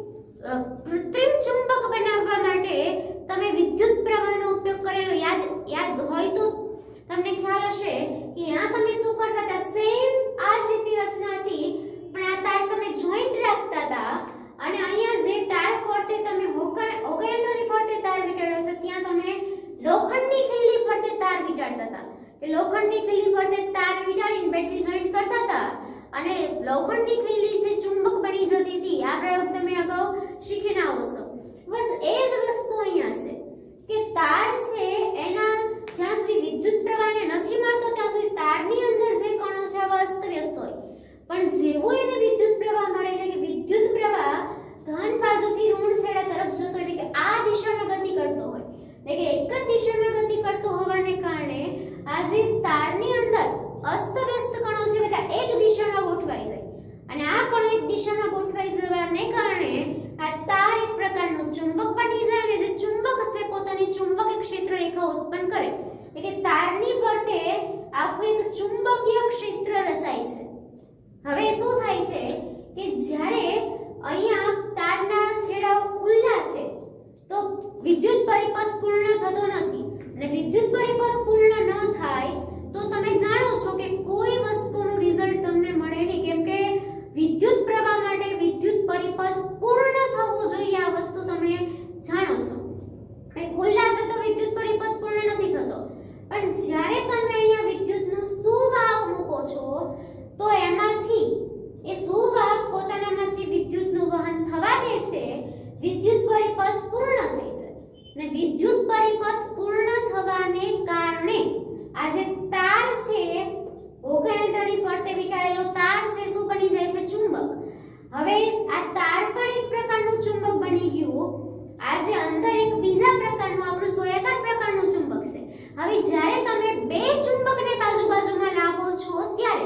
કૃત્રિમ ચુંબક બનાવવા માટે તમે વિદ્યુત પ્રવાહનો ઉપયોગ કરેલો યાદ હોય તો તમને ખ્યાલ હશે કે यहाँ તમે શું કરતા હતા? સેમ આ જ રીતની રચના હતી, પણ આ તાર તમે જોઈન્ટ રાખતા હતા, અને અહીંયા જે તાર ફરતે તમે હોકાયંત્રની ફરતે તાર વીંટાળ્યો છે, ત્યાં તમે લોખંડની ખીલી ફરતે તાર વીંટાળતા હતા। કે લોખંડની ખીલી ફરતે તાર વીંટાળીને બેટરી જોઈન્ટ કરતા હતા, અને લોખંડની ખીલી છે ચુંબક બની જતી હતી। આ પ્રયોગ તમે અગાઉ શીખીને આવો છો। બસ એ જ વસ્તુ અહીંયા છે કે તાર છે એના જ્યાં સુધી વિદ્યુત પ્રવાહને નથી મળતો ત્યાં સુધી તારની અંદર જે કણો છે આ અસ્તવ્યસ્ત હોય, પણ જેવું એને વિદ્યુત પ્રવાહ મળે, એટલે કે વિદ્યુત પ્રવાહ ધન બાજુથી ઋણ છેડા તરફ જતો, એટલે કે આ દિશામાં ગતિ કરતો હોય, એટલે કે એક જ દિશામાં ગતિ કરતો હોવાને કારણે આ જે તારની અંદર અસ્તવ્યસ્ત કણો છે બધા એક દિશામાં ગોઠવાઈ જાય, અને આ કણો એક દિશામાં ગોઠવાઈ જવાને કારણે આ તાર એક પ્રકારનું ચુંબક બની જાય, અને જે ચુંબક છે પોતાની ચુંબકીય ક્ષેત્ર રેખા ઉત્પન્ન કરે, એટલે કે તારની ફરતે આખું એક ચુંબકીય ક્ષેત્ર રચાય છે। હવે શું થાય છે કે જ્યારે અહીંયા તારના છેડાઓ ખુલ્લા છે તો વિદ્યુત પરિપથ પૂર્ણ થતો નથી, અને વિદ્યુત પરિપથ પૂર્ણ ન થાય તો તમે જાણો છો કે કોઈ વસ્તુનું રિઝલ્ટ તમને મળે નહીં, કેમ કે વિદ્યુત પ્રવાહ માટે વિદ્યુત પરિપથ પૂર્ણ થવો જોઈએ। આ વસ્તુ તમે જાણો છો કે ખુલ્લા છે તો વિદ્યુત પરિપથ પૂર્ણ નથી થતો, પણ જ્યારે તમે અહીંયા વિદ્યુતનું સુવાહક મૂકો છો તો એમાંથી એ સુવાહક પોતાનામાંથી વિદ્યુતનું વહન થવા દે છે, વિદ્યુત પરિપથ પૂર્ણ થાય છે, અને વિદ્યુત પરિપથ પૂર્ણ થવાને કારણે આ જે તાર છે હોકાયંત્રની ફરતે વીંટાળેલો તાર છે શું બની જાય છે? ચુંબક। હવે આ તાર પણ એક પ્રકારનું ચુંબક બની ગયું। આ જે અંદર એક બીજા પ્રકારનું આપણું સોયાકાર પ્રકારનું ચુંબક છે। હવે જ્યારે તમે બે ચુંબકને બાજુબાજુમાં લાવો છો ત્યારે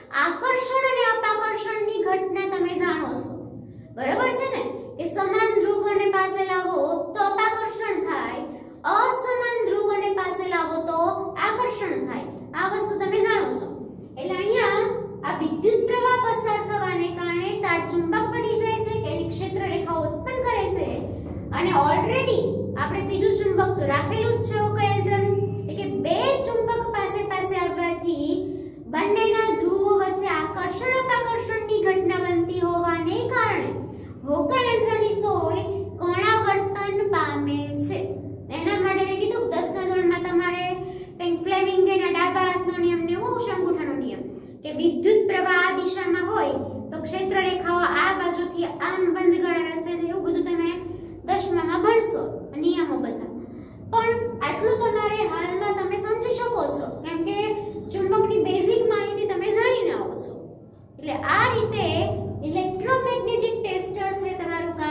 આકર્ષણ અને અપાકર્ષણની ઘટના તમે જાણો છો, બરાબર છે ને? કે સમાન ધ્રુવોને પાસે લાવો તો અપાકર્ષણ થાય, અસમાન ધ્રુવોને પાસે લાવો તો આકર્ષણ થાય। આ વસ્તુ તમે જાણો છો। એટલે અહીંયા આ વિદ્યુત પ્રવાહ પસાર થવાને કારણે તાર ચુંબક બની જાય છે, કે એની ક્ષેત્ર રેખા ઉત્પન્ન કરે છે, અને ઓલરેડી આપણે બીજું ચુંબક તો રાખેલું જ છે હોકાયંત્રનું, એટલે કે બે ચુંબક પાસે આવવાથી બંનેના ધ્રુવો વચ્ચે આકર્ષણ અપાકર્ષણની ઘટના બનતી હોવાને કારણે હોકાયંત્રની સોય કોણાવર્તન પામે છે। એના માટે મેં કીધું 10મા ધોરણમાં તમારે કંઈક ફ્લેમિંગના ડાબા હાથનો નિયમ ને શંકુઠાનો નિયમ, કે વિદ્યુત પ્રવાહ આ દિશામાં હોય તો ક્ષેત્ર રેખાઓ આ બાજુથી આમ બંધ ગાળા રચે, એવું બધું તમે 10મામાં ભણશો નિયમો બધા। પણ આટલું તમારે હાલમાં તમે સમજી શકો છો, કેમ કે ચુંબકની બેઝિક માહિતી તમે જાણીને આવો છો। એટલે આ રીતે ઇલેક્ટ્રોમેગ્નેટિક ટેસ્ટર છે તમારું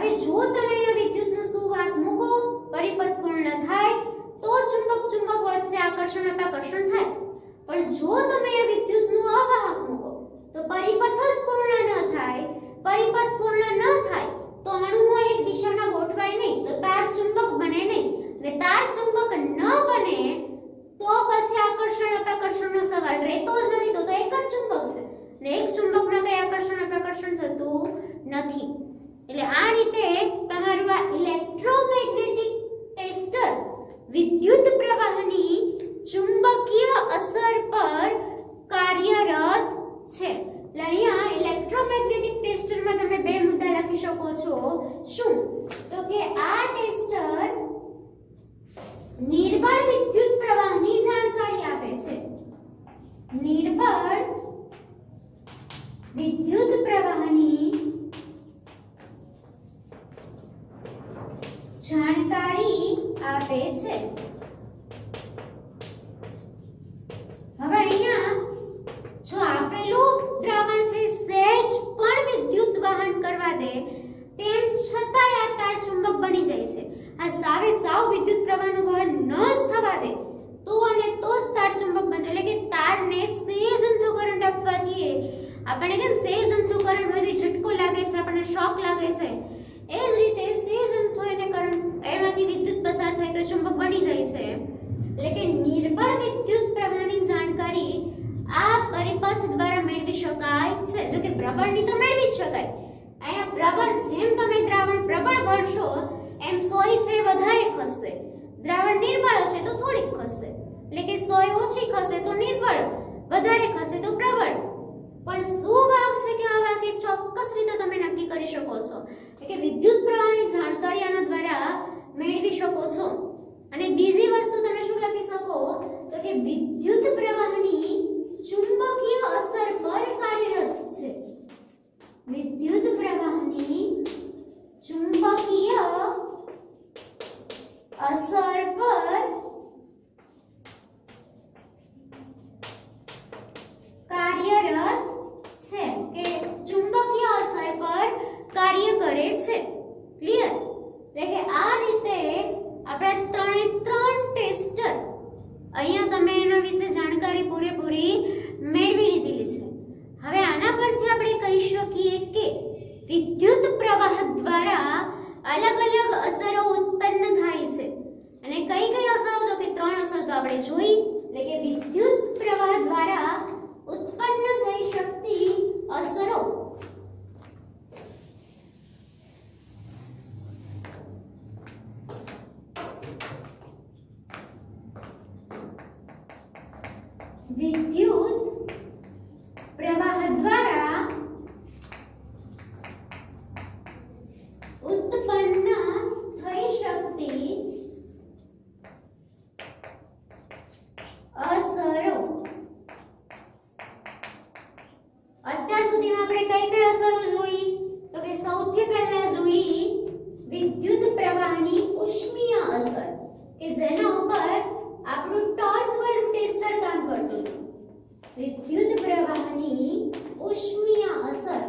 હવે જો તમે અહીંયા વિદ્યુતનું સુવાહક મૂકો, પરિપથ પૂર્ણ થાય તો ચુંબક ચુંબક વચ્ચે આકર્ષણ અપાકર્ષણ થાય, પણ જો તમે અહીંયા વિદ્યુતનું અવાહક મૂકો તો પરિપથ જ પૂર્ણ ન થાય, પરિપથ પૂર્ણ ન થાય તો અણુઓ એક દિશામાં ગોઠવાય નહીં, તો તાર ચુંબક બને નહીં, અને તાર ચુંબક ન બને તો પછી આકર્ષણ અપાકર્ષણનો સવાલ રહેતો જ નથી, તો એક જ ચુંબક છે અને એક ચુંબકમાં કઈ આકર્ષણ અપાકર્ષણ થતું નથી. એટલે આ રીતે તમારું આ ઇલેક્ટ્રોમેગ્નેટિક ટેસ્ટર વિદ્યુત પ્રવાહની ચુંબકીય અસર પર કાર્યરત છે. એટલે અહીંયા ઇલેક્ટ્રોમેગ્નેટિક ટેસ્ટરમાં તમે બે મુદ્દા લખી શકો છો. શું? તો કે આ ટેસ્ટર નિર્બળ વિદ્યુત પ્રવાહની જાણકારી આપે છે. નિર્બળ વિદ્યુત પ્રવાહની જાણકારી આપે છે. હવે અહીંયા જો આપેલું દ્રાવણ છે સહેજ પણ વિદ્યુત વહન કરવા દે તેમ છતાંય આ તાર ચુંબક બની જાય છે. આ સાવે સાવ વિદ્યુત પ્રવાહનું વહન ન જ થવા દે તો અને તો જ તાર ચુંબક બને. એટલે કે તારને સહેજ અમથું કરંટ આપવાથી આપણને કેમ સહેજ અમથું કરંટ હોય તો ઝટકો લાગે છે, આપણને શોક લાગે છે, એ જ રીતે સહેજ અમથું એને કરંટ એમાંથી વિદ્યુત પસાર થાય તો ચુંબક બની જાય છે. એટલે કે નિર્બળ વિદ્યુત પ્રવાહની જાણકારી આ પરિપથ દ્વારા મેળવી શકાય છે. જો કે પ્રબળની તો મેળવી જ શકાય. અહીંયા પ્રબળ જેમ તમે દ્રાવણ પ્રબળ ભરશો એમ સોય છે વધારે ખસશે, દ્રાવણ નિર્બળ હશે તો થોડીક ખસશે. એટલે કે સોય ઓછી ખસે તો નિર્બળ, વધારે ખસે તો પ્રબળ. પણ શું વાહક છે કે અવાહક એ ચોક્કસ રીતે તમે નક્કી કરી શકો છો. એટલે કે વિદ્યુત પ્રવાહની જાણકારી આના દ્વારા મેળવી શકો છો. અને બીજી વસ્તુ તમે શું લખી શકો તો કે વિદ્યુત પ્રવાહની ચુંબકીય અસર પર કાર્યરત છે. વિદ્યુત પ્રવાહની ચુંબકીય અસર પર કાર્યરત છે કે ચુંબકીય અસર પર કાર્ય કરે છે. ક્લિયર? એટલે કે આ રીતે આપણે ત્રણે ત્રણ ટેસ્ટર અહીંયા તમે એના વિશે જાણકારી પૂરેપૂરી મેળવી લીધેલી છે. હવે આના પરથી આપણે કહી શકીએ કે વિદ્યુત પ્રવાહ દ્વારા અલગ અલગ અસરો ઉત્પન્ન થાય છે. અને કઈ કઈ અસરો? તો કે ત્રણ અસર તો આપણે જોઈ. એટલે કે વિદ્યુત પ્રવાહ દ્વારા ઉત્પન્ન થઈ શકતી અસરો વિદ્યુત પ્રવાહ દ્વારા ઉત્પન્ન થઈ શકતી અસરો. અત્યાર સુધીમાં આપણે કઈ કઈ અસરો જોઈ? તો કે સૌથી પહેલા જોઈ વિદ્યુત પ્રવાહની ઉષ્મીય અસર કે જેના ઉપર આપણું ટોર્ચ બલ્બ ટેસ્ટર કામ કરતું હતું. વિદ્યુત પ્રવાહની ઉષ્મીય અસર.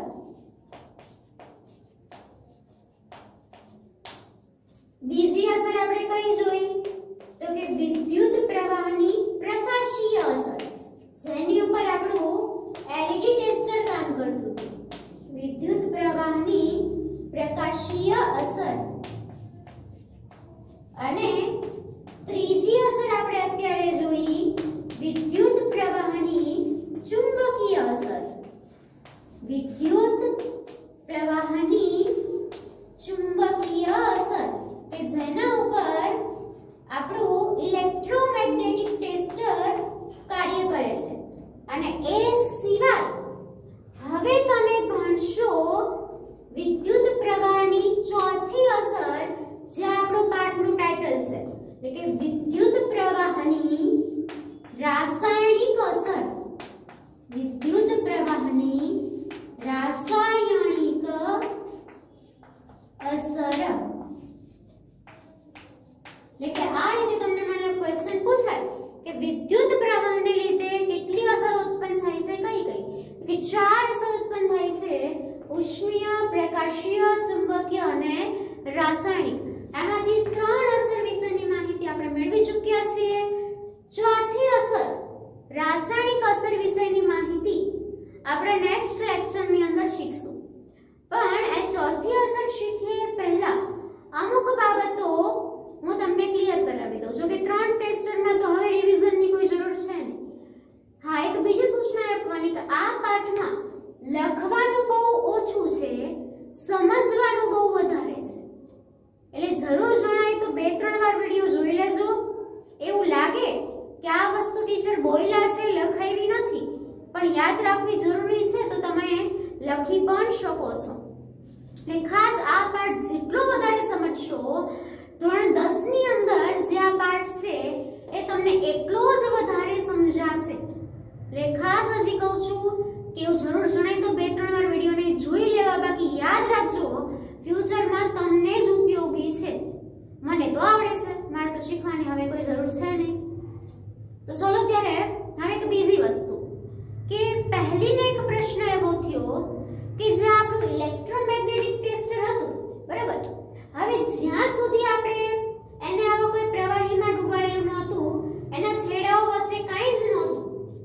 બીજી અસર આપણે કઈ જોઈ? તો કે વિદ્યુત પ્રવાહની પ્રકાશીય અસર જેની ઉપર આપણું એલઈડી ટેસ્ટર કામ કરતું હતું. વિદ્યુત પ્રવાહની પ્રકાશીય અસર. અને ત્રીજી અસર આપણે અત્યારે જોઈ વિદ્યુત પ્રવાહની ચુંબકીય અસર. વિદ્યુત પ્રવાહની ચુંબકીય અસર કે જેના ઉપર આપણું ઇલેક્ટ્રોમેગ્નેટિક ટેસ્ટર કાર્ય કરે છે. અને એ સિવાય હવે તમે ભણશો વિદ્યુત પ્રવાહની ચોથી અસર જે આપણો પાઠનું ટાઇટલ છે. એટલે કે વિદ્યુત પ્રવાહની રાસાયણિક અસર. વિદ્યુત પ્રવાહની રાસાયણિક અસર. એટલે કે આ રીતે તમને મને ક્વેશ્ચન પૂછાય કે વિદ્યુત પ્રવાહને લીધે કેટલી અસર ઉત્પન્ન થાય છે? કઈ કઈ? કે ચાર અસર ઉત્પન્ન થાય છે ઉષ્મીય, પ્રકાશીય, ચુંબકીય અને રાસાયણિક. આમાંથી 3 અસર વિશેની માહિતી આપણે મેળવી ચૂક્યા છીએ. ચોથી અસર, રાસાયણિક અસર વિશેની માહિતી આપણે નેક્સ્ટ લેક્ચરની અંદર શીખશું. પણ એ ચોથી અસર શીખીએ પહેલા અમુક બાબતો હું તમને ક્લિયર કરાવી દઉં છું કે 3 ટેસ્ટરમાં તો હવે રિવિઝનની કોઈ જરૂર છે નહીં. હા, એક બીજી સૂચના આપવાની કે આ પાઠમાં લખવાનું બહુ ઓછું છે, સમજવાનું બહુ વધારે છે. એટલે જરૂર જણાય તો 2-3 વાર વિડિયો જોઈ લેજો. એવું લાગે કે આ વસ્તુ ટીચર બોલ્યા છે, લખાવી નથી, પણ યાદ રાખવી જરૂરી છે તો તમે લખી પણ શકો છો. ને ખાસ આ પાઠ જેટલો વધારે સમજશો, ધોરણ 10 ની અંદર જે આ પાઠ છે એ તમને એટલો જ વધારે સમજાશે. એટલે ખાસ હજી કહું છું કે એવું જરૂર જણાય તો 2-3 વાર વિડિયોને જોઈ લેવા. બાકી યાદ રાખજો, ફ્યુચરમાં તમને જ ઉપયોગી છે. મને તો આવડે છે, મારે તો શીખવાની હવે કોઈ જરૂર છે નહીં. તો ચલો ત્યારે હવે એક બીજી વસ્તુ કે પહેલીને એક પ્રશ્ન એવો થયો કે જે આપણું ઇલેક્ટ્રોમેગ્નેટિક ટેસ્ટર હતું, બરાબર. હવે જ્યાં સુધી આપણે એને આવો કોઈ પ્રવાહીમાં ડૂબાડેલું નહોતું, એના છેડાઓ વચ્ચે કાંઈ જ નહોતું,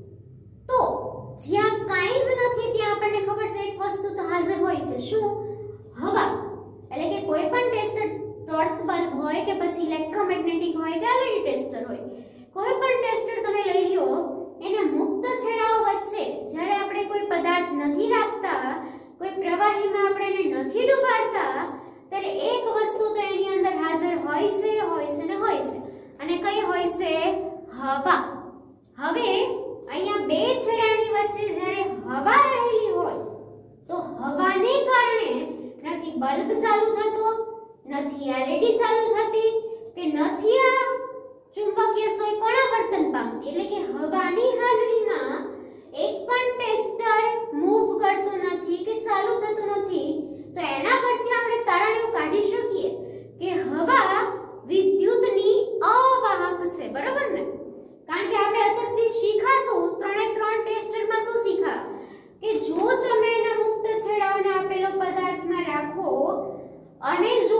તો જ્યાં કાંઈ જ નથી ત્યાં આપણને ખબર છે એક વસ્તુ તો હાજર હોય છે. શું? હવા. એટલે કે કોઈ પણ ટેસ્ટર, ટોર્ચ બલ્બ હોય કે પછી ઇલેક્ટ્રોમેગ્નેટિક હોય કે એલઈડી ટેસ્ટર હોય, કોઈ પણ ટેસ્ટર તમે લઈ લો, એના મુક્ત છેડાઓ વચ્ચે જ્યારે આપણે કોઈ પદાર્થ નથી રાખતા, કોઈ પ્રવાહીમાં આપણે એને નથી ડૂબાડતા, ત્યારે એક વસ્તુ તો એની અંદર હાજર હોય છે ને હોય છે. અને કઈ હોય છે? હવા. હવે અહીંયા બે છેડાની વચ્ચે જ્યારે હવા રહેલી હોય તો હવાને કારણે નથી બલ્બ ચાલુ થતો, નથી એલઈડી ચાલુ થતી, કે નથી આ ચુંબકીય સોય પરાવર્તન પામતી. એટલે કે હવાની હાજરીમાં એક પણ ટેસ્ટર મૂવ કરતું નથી કે ચાલુ થતું નથી. તો એના પરથી આપણે તારણ એવું કાઢી શકીએ કે હવા વિદ્યુતની અવાહક છે, બરાબર ને? કારણ કે આપણે અત્યારથી શીખાશું 3 ટેસ્ટરમાં શું શીખા કે જો તમે એના મુક્ત છેડાઓને આપેલો પદાર્થમાં રાખો અને જો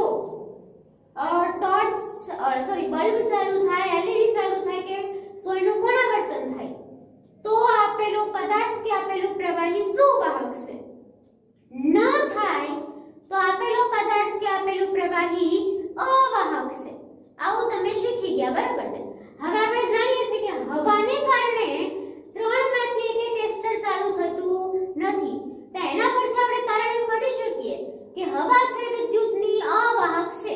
બલ્બ ચાલુ થાય, એલઈડી ચાલુ થાય કે સોયનું પરાવર્તન થાય, તો આપેલો પદાર્થ કે આપેલું પ્રવાહી સુવાહક છે. ન થાય તો આપેલો પદાર્થ કે આપેલું પ્રવાહી અવાહક છે. આવું તમે શીખી ગયા, બરાબર ને? હવે આપણે જાણીએ છીએ કે હવાને કારણે 3 માંથી એક ટેસ્ટર ચાલુ થતું નથી. તો એના પરથી આપણે તારણ એવું કાઢી શકીએ કે હવા છે વિદ્યુતની અવાહક છે.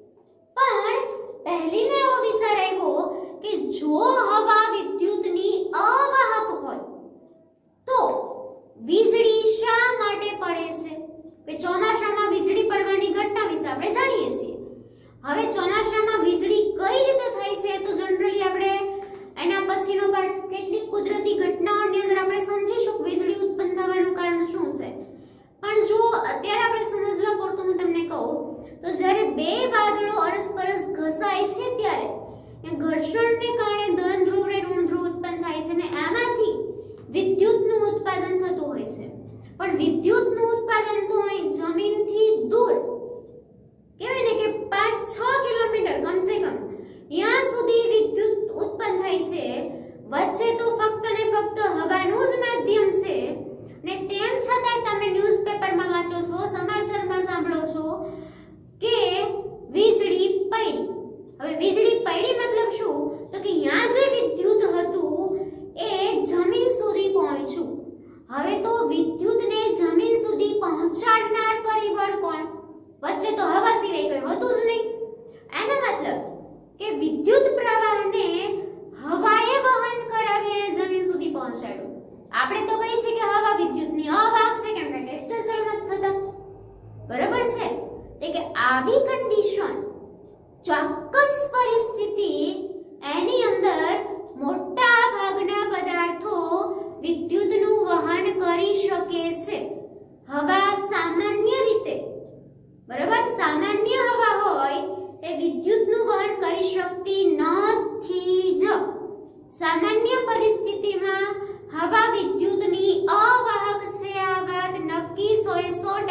પણ પહેલીને એવો વિચાર આવ્યો કે જો હવા વિદ્યુતની અવાહક હોય તો વીજળી શા માટે પડે છે? કે ચોમાસામાં વીજળી પડવાની ઘટના વિશે આપણે જાણીએ છીએ. હવે ચોમાસામાં વીજળી કઈ રીતે થાય છે તો જનરલી આપણે એના પછીનો પાઠ કેટલીક કુદરતી ઘટનાઓની અંદર આપણે સમજીશું વીજળી ઉત્પન્ન થવાનું કારણ શું છે. પણ જો અત્યારે આપણે સમજવા પૂરતું હું તમને કહું તો જ્યારે બે વાદળો અરસપરસ ઘસાય છે ત્યારે એ ઘર્ષણને કારણે ધન ધ્રુવ અને ઋણ ધ્રુવ ઉત્પન્ન થાય છે, અને આમાંથી વિદ્યુતનું ઉત્પાદન થતું હોય છે. પણ વિદ્યુતનું ઉત્પાદન તો અહીં જમીનથી દૂર કહેવાય ને કે 5-6 કિલોમીટર કમસે કમ ત્યાં સુધી વિદ્યુત ઉત્પન્ન થાય છે. વચ્ચે તો ફક્ત ને ફક્ત હવાનું જ માધ્યમ છે. ને તેમ છતાં તમે ન્યૂઝપેપરમાં વાંચો છો, સમાચારમાં સાંભળો છો કે વીજળી પડી. હવે વીજળી પડી મતલબ શું? તો કે ત્યાં જે વિદ્યુત હતું એ જમીન સુધી પહોંચ્યું. હવે તો વિદ્યુતને જમીન સુધી પહોંચાડનાર પરિબળ કોણ? વચ્ચે તો હવા સિવાય કંઈ હતું જ નહીં. એનો મતલબ કે વિદ્યુત પ્રવાહને હવાએ વહન કરાવી અને જમીન સુધી પહોંચાડ્યું. આપણે તો કહીએ છીએ કે હવા વિદ્યુતની અવાહક છે કેમ કે ટેસ્ટર ચાલુ નથી થતા, બરાબર છે? એટલે કે આવી કન્ડિશન, ચોક્કસ પરિસ્થિતિ, એની અંદર મોટા ભાગના પદાર્થો વિદ્યુતનું વહન કરી શકે છે. હવા સામાન્ય રીતે, બરાબર, સામાન્ય હવા હોય તે વિદ્યુતનું વહન કરી શકતી નથી જ. સામાન્ય પરિસ્થિતિમાં હવા વિદ્યુતની અવાહક છે. આ વાત નક્કી 100%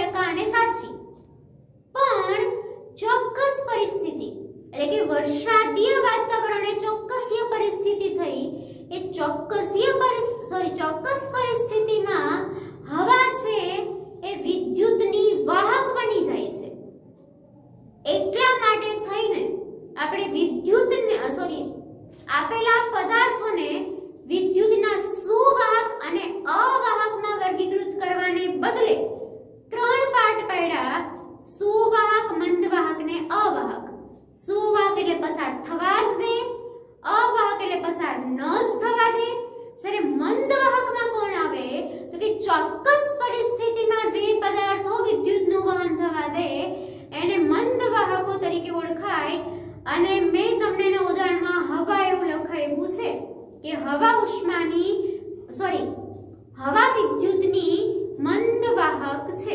ચોક્કસ પરિસ્થિતિમાં જે પદાર્થો વિદ્યુતનું વહન થવા દે એને મંદ વાહકો તરીકે ઓળખાય. અને મેં તમને એના ઉદાહરણમાં હવા એવું લખાયું છે કે હવા વિદ્યુતની મંદ વાહક છે.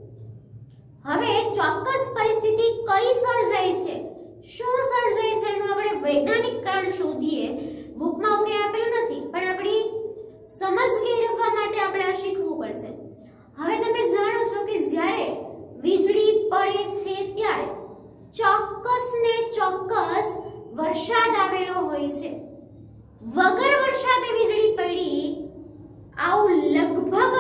હવે ચોક્કસ પરિસ્થિતિ કઈ સર્જાય છે, શું સર્જાય છે એનું આપણે વૈજ્ઞાનિક કારણ શોધીએ. બુકમાં ઓકે આપેલું નથી, પણ આપણી સમજ કેળવવા માટે આપણે આ શીખવું પડશે. હવે તમે જાણો છો કે જ્યારે વીજળી પડે છે ત્યારે ચોક્કસ ને ચોક્કસ વરસાદ આવેલો હોય છે. વગર વરસાદે વીજળી પડી આવું લગભગ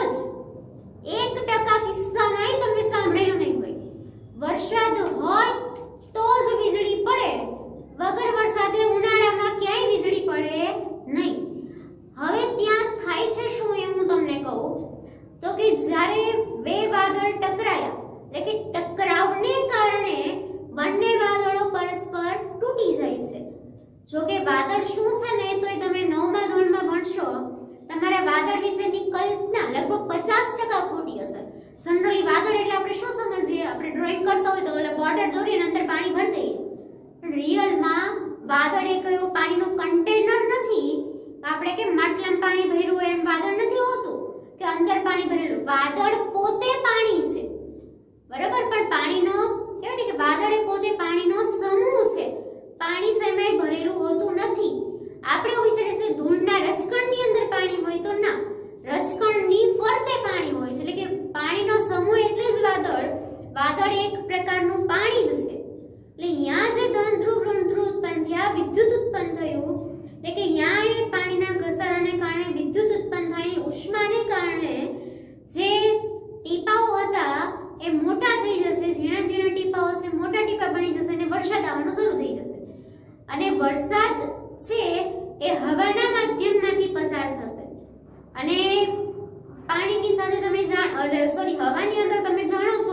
જ 1% કિસ્સામાં તમે સાંભળેલું નહીં હોય. વરસાદ હોય તો જ વીજળી પડે, વગર વરસાદે ઉનાળામાં ક્યાંય વીજળી પડે નહીં. હવે ત્યાં થાય છે શું એ હું તમને કહું તો કે જ્યારે બે વાદળ ટકરાયા, એટલે કે ટકરાવને કારણે બંને વાદળો પરસ્પર તૂટી જાય છે. જો કે વાદળ શું છે ને તો એ તમે 9મા ધોરણમાં ભણશો. તમારા વાદળ વિશેની કલ્પના લગભગ 50% ખોટી હશે. જનરલી વાદળ એટલે આપણે શું સમજીએ, આપણે ડ્રોઈંગ કરતા હોય તો ઓલા બોર્ડર દોરીને અંદર પાણી ભરી દઈએ. પણ રિયલમાં વાદળ એ કયું પાણીનું કન્ટેનર નથી. આપણે કે માટલામાં પાણી ભર્યું હોય એમ વાદળ નથી હોતું કે અંદર પાણી ભરેલું. વાદળ પોતે પાણી છે, બરાબર, પણ પાણીનો કહેવાય ને કે વાદળ એ પોતે પાણીનો સમૂહ છે. પાણી સેમાય ભરેલું હોતું નથી. આપણે એવું વિચારીએ છીએ ધૂળના રજકણની અંદર પાણી હોય, તો ના, રજકણની ફરતે પાણી હોય છે. એટલે કે પાણીનો સમૂહ એટલે જ વાદળ. વાદળ એક પ્રકારનું પાણી જ છે. એટલે અહીંયા જે ધન ધ્રુવ ઋણ ધ્રુવ ઉત્પન્ન થયા, વિદ્યુત ઉત્પન્ન થયું, એટલે કે અહીંયા એ પાણીના ઘસારાને કારણે વિદ્યુત ઉત્પન્ન થાય. ઉષ્માને કારણે જે ટીપાઓ હતા એ મોટા થઈ જશે, ઝીણા ઝીણા ટીપાઓ છે મોટા ટીપા બની જશે અને વરસાદ આવવાનો શરૂ થઈ જશે. અને વરસાદ છે એ હવાના માધ્યમમાંથી પસાર થશે. અને પાણીની સાથે તમે હવાની અંદર તમે જાણો છો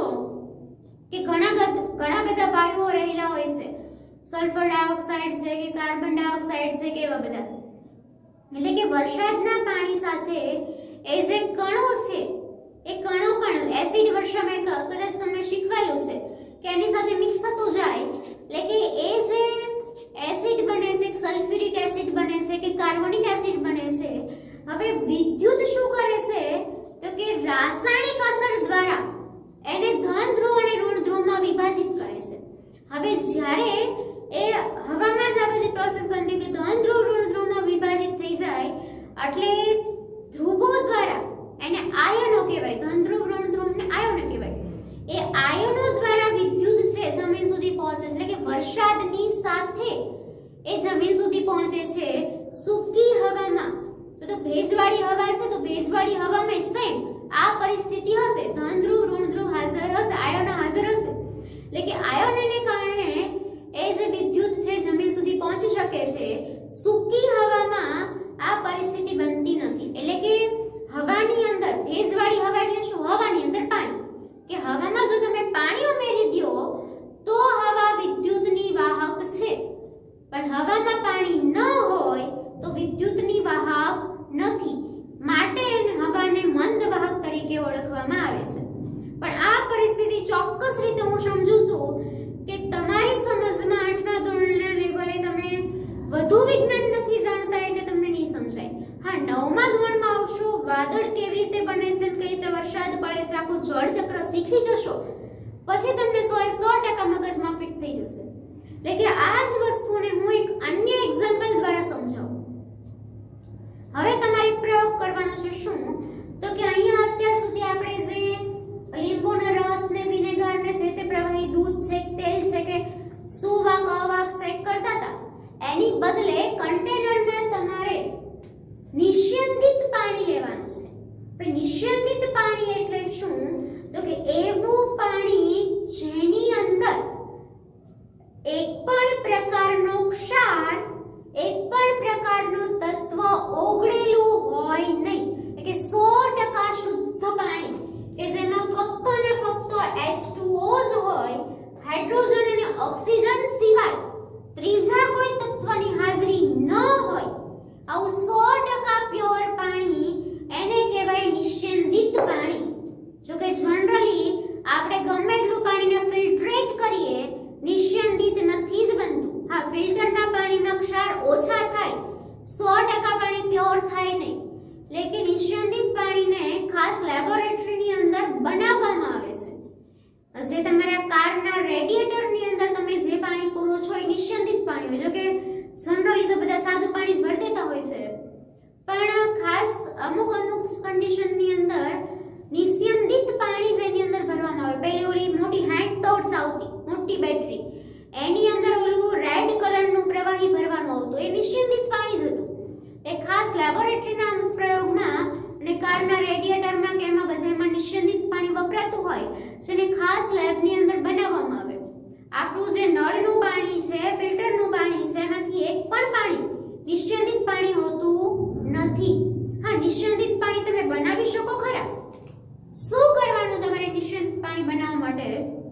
કે ઘણા બધા વાયુઓ રહેલા હોય છે. સલ્ફર ડાયોક્સાઇડ છે કે કાર્બન ડાયોક્સાઇડ છે કે એવા બધા. એટલે કે વરસાદના પાણી સાથે એ જે કણો છે એ કણો પણ એસિડ વર્ષામાં કદાચ તમને શીખવાયેલું છે કે એની સાથે મિક્સ થતું જાય. એટલે કે એ જે એસિડ બને છે, સલ્ફ્યુરિક એસિડ બને છે કે કાર્બોનિક એસિડ બને છે. હવે વિદ્યુત શું કરે છે તો કે રાસાયણિક અસર દ્વારા એને ધન ધ્રુવ અને ઋણ ધ્રુવમાં વિભાજિત કરે છે. હવે જ્યારે એ હવામાં જ આ બધી પ્રોસેસ બનતી કે ધન ધ્રુવ ઋણ ધ્રુવમાં વિભાજિત થઈ જાય એટલે ધ્રુવો દ્વારા એને આયનો કહેવાય. ધન ધ્રુવ ઋણ ધ્રુવને આયનો કહેવાય. એ આયનો દ્વારા વિદ્યુત છે જમીન સુધી પહોંચે છે. એટલે કે વરસાદની સાથે એ જમીન સુધી પહોંચે છે. સૂકી હવામાં તો ભેજવાળી હવા છે, તો ભેજવાળી હવામાં સેમ આ પરિસ્થિતિ હશે. ધન ધ્રુવ ઋણ ધ્રુવ હાજર હશે, આયનો હાજર હશે. એટલે કે આયનને કારણે એ જે વિદ્યુત છે જમીન સુધી પહોંચી શકે છે. સૂકી હવામાં આ પરિસ્થિતિ બનતી નથી. એટલે કે હવાની અંદર ભેજવાળી હવા એટલે શું? હવાની અંદર પાણી. કે હવામાં જો તમે પાણી ઉમેરી દો તો હવા વિદ્યુતની વાહક છે, પણ હવામાં પાણી ન હોય તો વિદ્યુતની વાહક નથી. માટે હવાને મંદ વાહક તરીકે ઓળખવામાં આવે છે. પણ આ પરિસ્થિતિ ચોક્કસ રીતે હું સમજુ છું કે તમારી સમજમાં 8મા ધોરણના લેવલે તમે વધુ વિજ્ઞાન નથી જાણતા એટલે તમને નહીં સમજાય. હા, 9મા ધોરણમાં આવશો, વાદળ કેવી રીતે બને છે, કઈ રીતે વરસાદ પડે છે, આખું જળ ચક્ર શીખી જશો, પછી તમને 100% મગજમાં ફિટ થઈ જશે. એટલે કે આ જ વસ્તુને હું એક અન્ય એક્ઝામ્પલ દ્વારા સમજાવું. હવે તમારે પ્રયોગ કરવાનો છે શું તો કે અહીંયા અત્યાર સુધી આપણે જે લીંબુનો રસ ને વિનેગર ને જે તે પ્રવાહી દૂધ છે, તેલ છે કે સુવાક અવાક ચેક કરતા હતા, એની બદલે કન્ટેનરમાં તમારે નિશ્યંદિત પાણી લેવાનું છે. પણ નિશ્યંદિત પાણી એટલે શું તો કે એવું પાણી જેની અંદર એક પણ પ્રકારનો ક્ષાર, એક પણ પ્રકારનું તત્વ ઓગળેલું હોય નહીં. એટલે કે 100% શુદ્ધ પાણી કે જેમાં ફક્ત અને ફક્ત H2O જ હોય, હાઇડ્રોજન અને ઓક્સિજન સિવાય ત્રીજા કોઈ તત્વની હાજરી ન હોય, આવું 100% પ્યોર પાણી એને કહેવાય નિશ્યંદિત ફિલ્ટરના પાણીમાં ક્ષાર ઓછા થાય, 100% પાણી પ્યોર થાય નહીં. એટલે કે નિસ્યંદિત પાણીને ખાસ લેબોરેટરીની અંદર બનાવવામાં આવે છે. જે તમારા કારના રેડિએટરની અંદર તમે જે પાણી પૂરો છો એ નિસ્યંદિત પાણી હોય. જો કે જનરલી તો બધા સાદું પાણી જ ભરી દેતા હોય છે, પણ ખાસ અમુક કન્ડિશનની અંદર નિસ્યંદિત પાણી જેની અંદર ભરવામાં આવે. પહેલી ઓલી મોટી 60 ટોર્ચ આવતી મોટી બેટરી, એની અંદર ઓલું રેડ કલરનું પ્રવાહી ભરવાનું આવતું, એ નિસ્યંદિત પાણી જ હતું. એ ખાસ લેબોરેટરીના અમુક પ્રયોગમાં અને કારના રેડિએટરમાં કે એમાં બધામાં નિસ્યંદિત પાણી વપરાતું હોય, જેને ખાસ લેબની અંદર બનાવવામાં આવે. આપણું જે નળનું પાણી છે, ફિલ્ટરનું પાણી છે, એમાંથી એક પણ પાણી નિસ્યંદિત પાણી હોતું નથી. હા, નિસ્યંદિત પાણી તમે બનાવી શકો ખરા. શું કરવાનું તમારે નિસ્યંદિત પાણી બનાવવા માટે?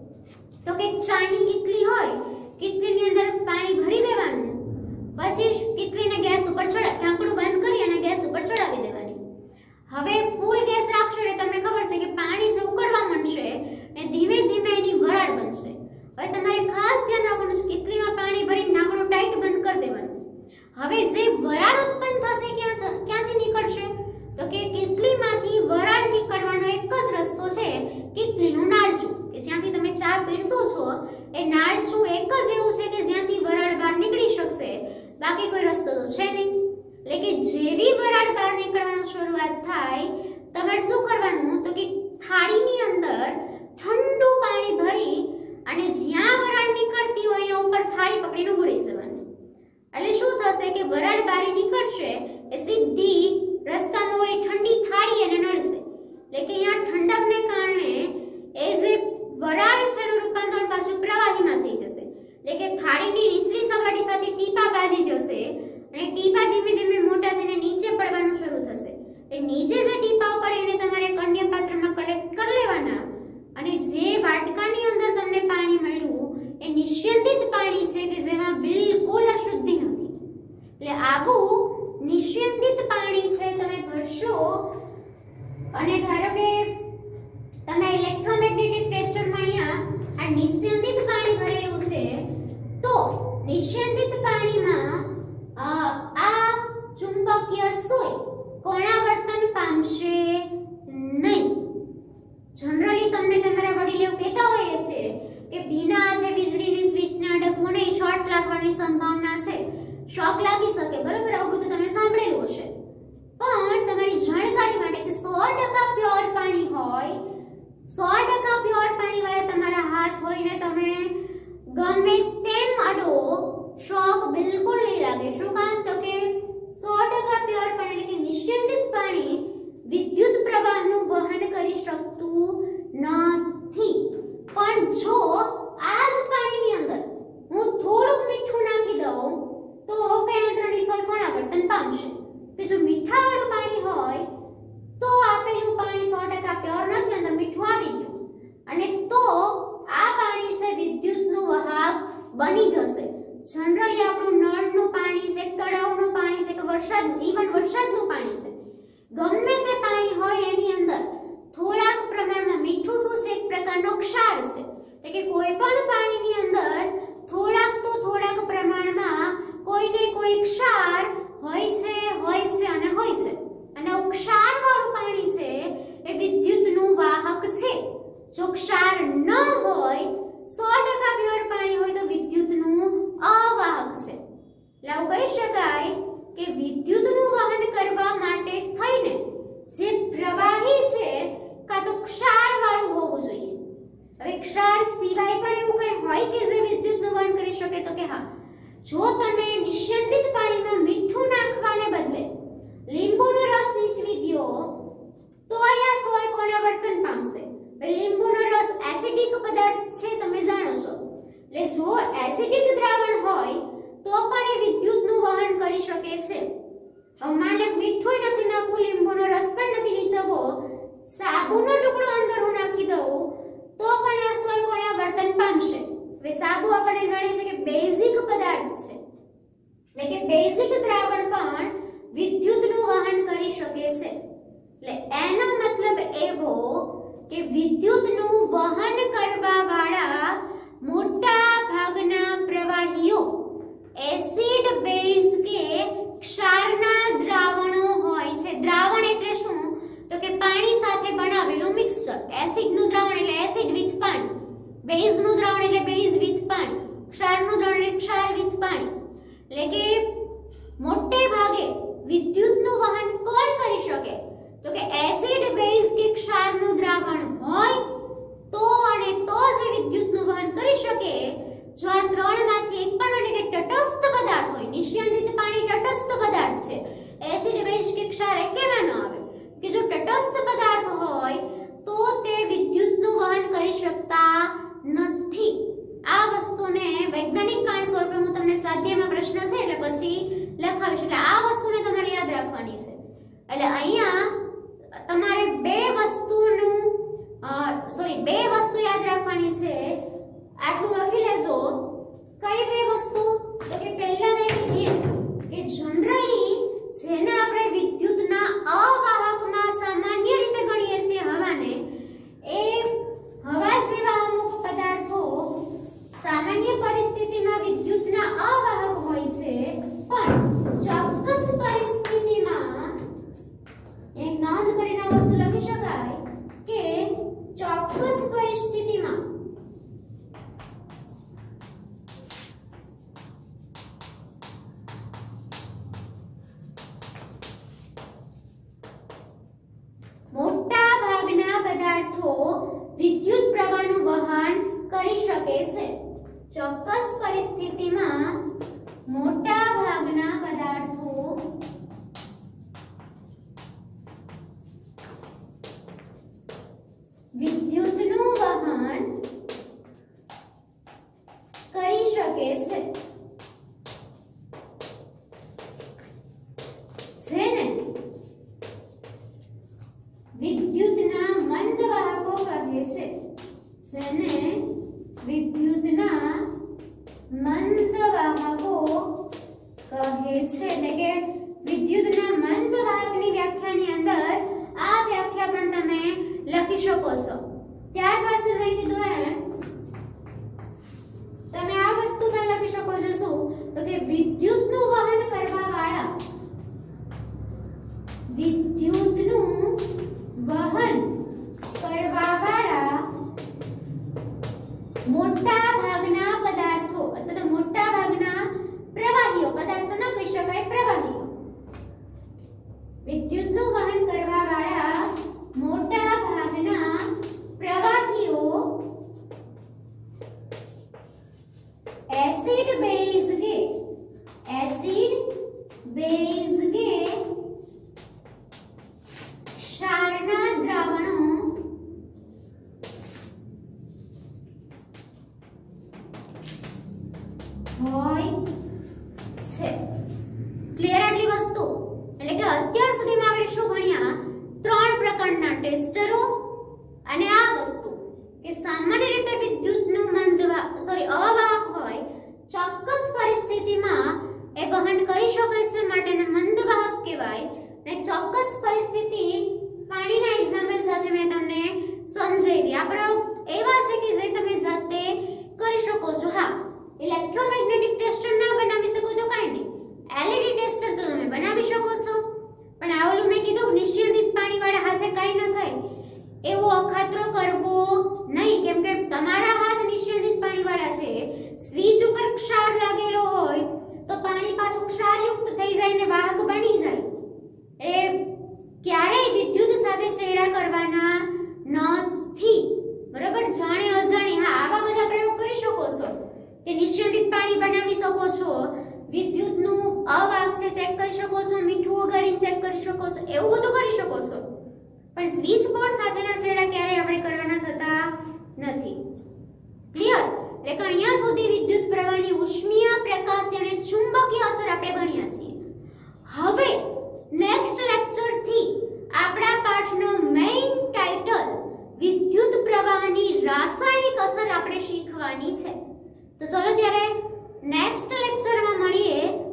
તો કે ચાની કીટલી હોય, કીટલીની અંદર પાણી ભરી દેવાનું, પછી કીટલીને ગેસ ઉપર ઢાંકણું બંધ કરી અને ગેસ ઉપર ચડાવી દેવાની. હવે ફૂલ ગેસ રાખશો એટલે તમને ખબર છે કે પાણી છે ઉકળવા માંડશે અને ધીમે ધીમે એની વરાળ બનશે. હવે તમારે ખાસ ધ્યાન રાખવાનું છે, કીટલીમાં પાણી ભરીને ઢાંકણું ટાઈટ બંધ કરી દેવાનું. હવે જે વરાળ ઉત્પન્ન થશે ક્યાંથી નીકળશે? તો કે કીટલીમાંથી વરાળ નીકળવાનો એક જ રસ્તો છે, કીટલીનું નાળચું. કે જ્યાંથી તમે ચા પીરસો છો એ નાળચું એક જ એવું છે કે જ્યાંથી વરાળ બહાર નીકળી શકશે, બાકી કોઈ રસ્તો તો છે નહીં. એટલે કે જેવી વરાળ બહાર નીકળવાની શરૂઆત થાય, તમારે શું કરવાનું? તો કે થાળીની અંદર ઠંડુ પાણી ભરી અને જ્યાં વરાળ નીકળતી હોય ત્યાં ઉપર થાળી પકડીને ઊભું રહી જવાનું. એટલે શું થશે કે વરાળ બહાર નીકળશે એ સીધી રસ્તામાં ઓલી ઠંડી થાળી એને નડશે. એટલે કે અહીંયા ઠંડકને કારણે એ જે વરાળ છે એનું રૂપાંતર પાછું પ્રવાહીમાં થઈ જશે. એટલે કે થાળીની નીચલી સપાટી સાથે ટીપા બાજી જશે અને ટીપા ધીમે ધીમે મોટા થઈને નીચે પડવાનું શરૂ થશે. એટલે નીચે જે ટીપા પડે એને તમારે એક અન્ય પાત્રમાં કલેક્ટ કરી લેવાના અને જે વાટકાની અંદર તમને પાણી મળ્યું એ નિસ્યંદિત પાણી છે કે જેમાં બિલકુલ અશુદ્ધિ નથી. એટલે આવું નિસ્યંદિત પાણી છે તમે ભરશો અને ધારો કે તમે ઇલેક્ટ્રોમેગ્નેટિક ટેસ્ટરમાં અહીંયા આ નિસ્યંદિત પાણી ભરેલું છે, તો નિસ્યંદિત પાણીમાં આ ચુંબકીય સુઈ કોણાવર્તન પામશે નહીં. જનરલી તમને તમારા વડીલો કહેતા હોય છે કે ભીના હાથે વીજળીની સ્વિચને અડકવું નહીં, શોર્ટ લાગવાની સંભાવના છે, શોક લાગી શકે. બરાબર, આવું બધું તમે સાંભળેલું હશે. પણ તમારી જાણકારી માટે કે 100% પ્યોર પાણી હોય, 100% પ્યોર પાણી વાળા તમારા હાથ હોય ને તમે ગમે તેમ અડો, શોક બિલકુલ નહીં લાગે. શું કામ? તો કે 100% પ્યોર પાણી એટલે કે નિસ્યંદિત પાણી વિદ્યુત પ્રવાહનું વહન કરી શકતું નથી. પણ જો આ જ પાણીની અંદર હું થોડુંક મીઠું નાખી દઉં તો હોકાયંત્રની સોય કોણાવર્તન પામશે. કે જો મીઠાવાળું પાણી હોય તો આપેલું પાણી 100% પ્યોર નથી, અંદર મીઠું આવી ગયું અને તો આ પાણી છે વિદ્યુતનું વાહક બની જશે. જનરલી આપણું નળનું પાણી છે, તળાવનું પાણી છે કે વરસાદનું પાણી છે, ગમે તે પાણી હોય એની અંદર થોડાક પ્રમાણમાં મીઠું શું છે? એક પ્રકારનો ક્ષાર છે. એટલે કે કોઈ પણ પાણીની અંદર થોડાક પ્રમાણમાં કોઈને કોઈ ક્ષાર હોય છે અને હોય છે. અને ક્ષાર વાળું પાણી છે એ વિદ્યુતનું વાહક છે. જો ક્ષાર ન હોય, 100% પ્યોર પાણી હોય તો વિદ્યુતનું અવાહક છે. એટલે આવું કહી શકાય કે વિદ્યુતનું વહન કરવા માટે થઈને જે પ્રવાહી છે કાં તો ક્ષાર વાળું હોવું જોઈએ. હવે ક્ષાર સિવાય પણ એવું કંઈ હોય કે જે વિદ્યુતનું વહન કરી શકે? તો કે હા, જો તમે નિસ્યંદિત પાણીમાં મીઠું નાખવાને બદલે લીંબુનો રસ નીચવી દો તો અહીંયા સોય કોણાવર્તન પામશે. લીંબુનો રસ એસિડિક પદાર્થ છે, તમે જાણો છો. એટલે જો એસિડિક દ્રાવણ હોય તો પણ એ વિદ્યુતનું વહન કરી શકે છે. માને મીઠું નથી નાખવું, લીંબુનો રસ પણ નથી નીચવવો, સાબુનો ટુકડો અંદર હું નાખી દઉં તો પણ આ સોય કોણાવર્તન પામશે. હવે સાબુ આપણે જાણીએ છીએ કે બેઝિક પદાર્થ છે, એટલે કે બેઝિક દ્રાવણ પણ વિદ્યુતનું વહન કરી શકે છે. એટલે એનો મતલબ એવો કે વિદ્યુતનું વહન કરવા વાળા મોટા ભાગના પ્રવાહીઓ એસિડ બેઝ કે ક્ષારના દ્રાવણો હોય છે। દ્રાવણ એટલે શું તો કે પાણી સાથે બનાવેલું મિક્સચર। એસિડ નું દ્રાવણ એટલે એસિડ વિથ પાણી, બેઝ નું દ્રાવણ એટલે બેઝ વિથ પાણી, ક્ષારનું દ્રાવણ એટલે ક્ષાર વિથ પાણી। એટલે કે મોટે ભાગે વિદ્યુતનું વહન કોણ કરી શકે તો કે એસિડ બેઝ કે ક્ષારનું દ્રાવણ હોય તો અને તો જ વિદ્યુતનું વહન કરી શકે। જો આ ત્રણમાંથી એક પણ એટલે કે તટસ્થ પદાર્થ હોય, નિસ્યંદિત પાણી તટસ્થ પદાર્થ છે, એસિડ બેઝ કે ક્ષાર એકેમાં ન આવે કે જો તટસ્થ પદાર્થ હોય તો તે વિદ્યુતનું વહન કરી શકતા નથી। આ વસ્તુને વૈજ્ઞાનિક કારણ સ્વરૂપે હું તમને સ્વાધ્યાયમાં પ્રશ્ન છે એટલે પછી લખાવીશ, એટલે આ વસ્તુને તમારે યાદ રાખવાની છે। એટલે અહીંયા તમારે બે વસ્તુ યાદ રાખવાની છે। આટલું લખી લેજો। કઈ બે વસ્તુ તો કે પહેલા મેં કીધી કે જનરલી જેને આપણે વિદ્યુતના અવાહકમાં સામાન્ય રીતે ગણીએ છીએ હવાને, એ હવા જેવા અમુક પદાર્થો સામાન્ય પરિસ્થિતિમાં વિદ્યુતના અવાહક હોય છે, પણ ચોક્કસ પરિસ્થિતિમાં એક નોંધ કરીને આ વસ્તુ લખી શકાય કે ચોક્કસ પરિસ્થિતિમાં મોટા ભાગના પદાર્થો વિદ્યુત પ્રવાહનું વહન કરી શકે છે। ચોક્કસ પરિસ્થિતિમાં મોટા ભાગના પદાર્થો વિદ્યુતનું વહન કરી શકે છે, જેને વિદ્યુતના મંદ વાહકો કહે છે। જેને વિદ્યુતના મંદ વાહકો કહે છે। એટલે કે વિદ્યુતના મંદ વાહકની વ્યાખ્યાની અંદર આ વ્યાખ્યા પણ તમે લખી શકો છો। ત્યાર પછી મેં કીધું એમ તમે આ વસ્તુ પણ લખી શકો છો। શું તો કે વિદ્યુતનું વહન કરવા વાળા મોટા ભાગના પદાર્થો અથવા તો મોટા ભાગના પ્રવાહીઓ, પદાર્થો ન કહી શકાય, પ્રવાહીઓ, વિદ્યુતનું વહન કરવા વાળા મોટા ભાગના પ્રવાહીઓ એસિડ બેઝ કે ક્ષારના દ્રાવણો હોય છે। ક્લિયર આટલી વસ્તુ? એટલે કે અત્યાર સુધીમાં આપણે શું ભણ્યા? ત્રણ પ્રકારના ટેસ્ટરો અને આ વસ્તુ કે સામાન્ય રીતે વિદ્યુતનું અવાહક હોય, ચોક્કસ પરિસ્થિતિમાં એ વહન કરી શકે છે માટે એને મંદવાહક કહેવાય, અને ચોક્કસ પરિસ્થિતિ પાણીના એક્ઝામ્પલ સાથે મેં તમને સમજાવી। આ પ્રયોગ એવા છે કે જે તમે જાતે કરી શકો છો। હા, ઇલેક્ટ્રોમેગ્નેટિક ટેસ્ટર ના બનાવી શકો તો કાંઈ નહીં, એલઈડી ટેસ્ટર તો તમે બનાવી શકો છો, પણ આ ઓલું મેં કીધું નિશ્ચિંતિત પાણીવાળા હાથે કાંઈ ન થાય એવો અખાતરો કરવો નહીં, કેમ કે તમારા હાથ નિશ્ચિંતિત પાણીવાળા છે, સ્વિચ ઉપર ક્ષાર લાગેલો હોય તો પાણી પાછું ક્ષારયુક્ત થઈ જાય ને વાહક બની જાય। એ ક્યારેય વિદ્યુત સાથે ચેડા કરવાના નથી, બરાબર? જાણે અજાણે હા આવા બધા પ્રયોગ કરી શકો છો કે નિશ્ચિંતિત પાણી બનાવી શકો છો, વિદ્યુતનું અવાહક છે ચેક કરી શકો છો, મીઠું ઓગાળીને ચેક કરી શકો છો, એવું બધું કરી શકો છો, પણ સ્વિચ બોર્ડ સાથેના છેડા ક્યારેય આપણે કરવાના થતા નથી। ક્લિયર? એટલે કે અહીંયા સુધી વિદ્યુત પ્રવાહની ઉષ્મીય, પ્રકાશીય અને ચુંબકીય અસર આપણે ભણ્યા છીએ। હવે નેક્સ્ટ લેક્ચર થી આપણા પાઠનો મેઇન ટાઇટલ વિદ્યુત પ્રવાહની રાસાયણિક અસર આપણે શીખવાની છે। તો ચલો ત્યારે નેક્સ્ટ લેક્ચરમાં મળીએ।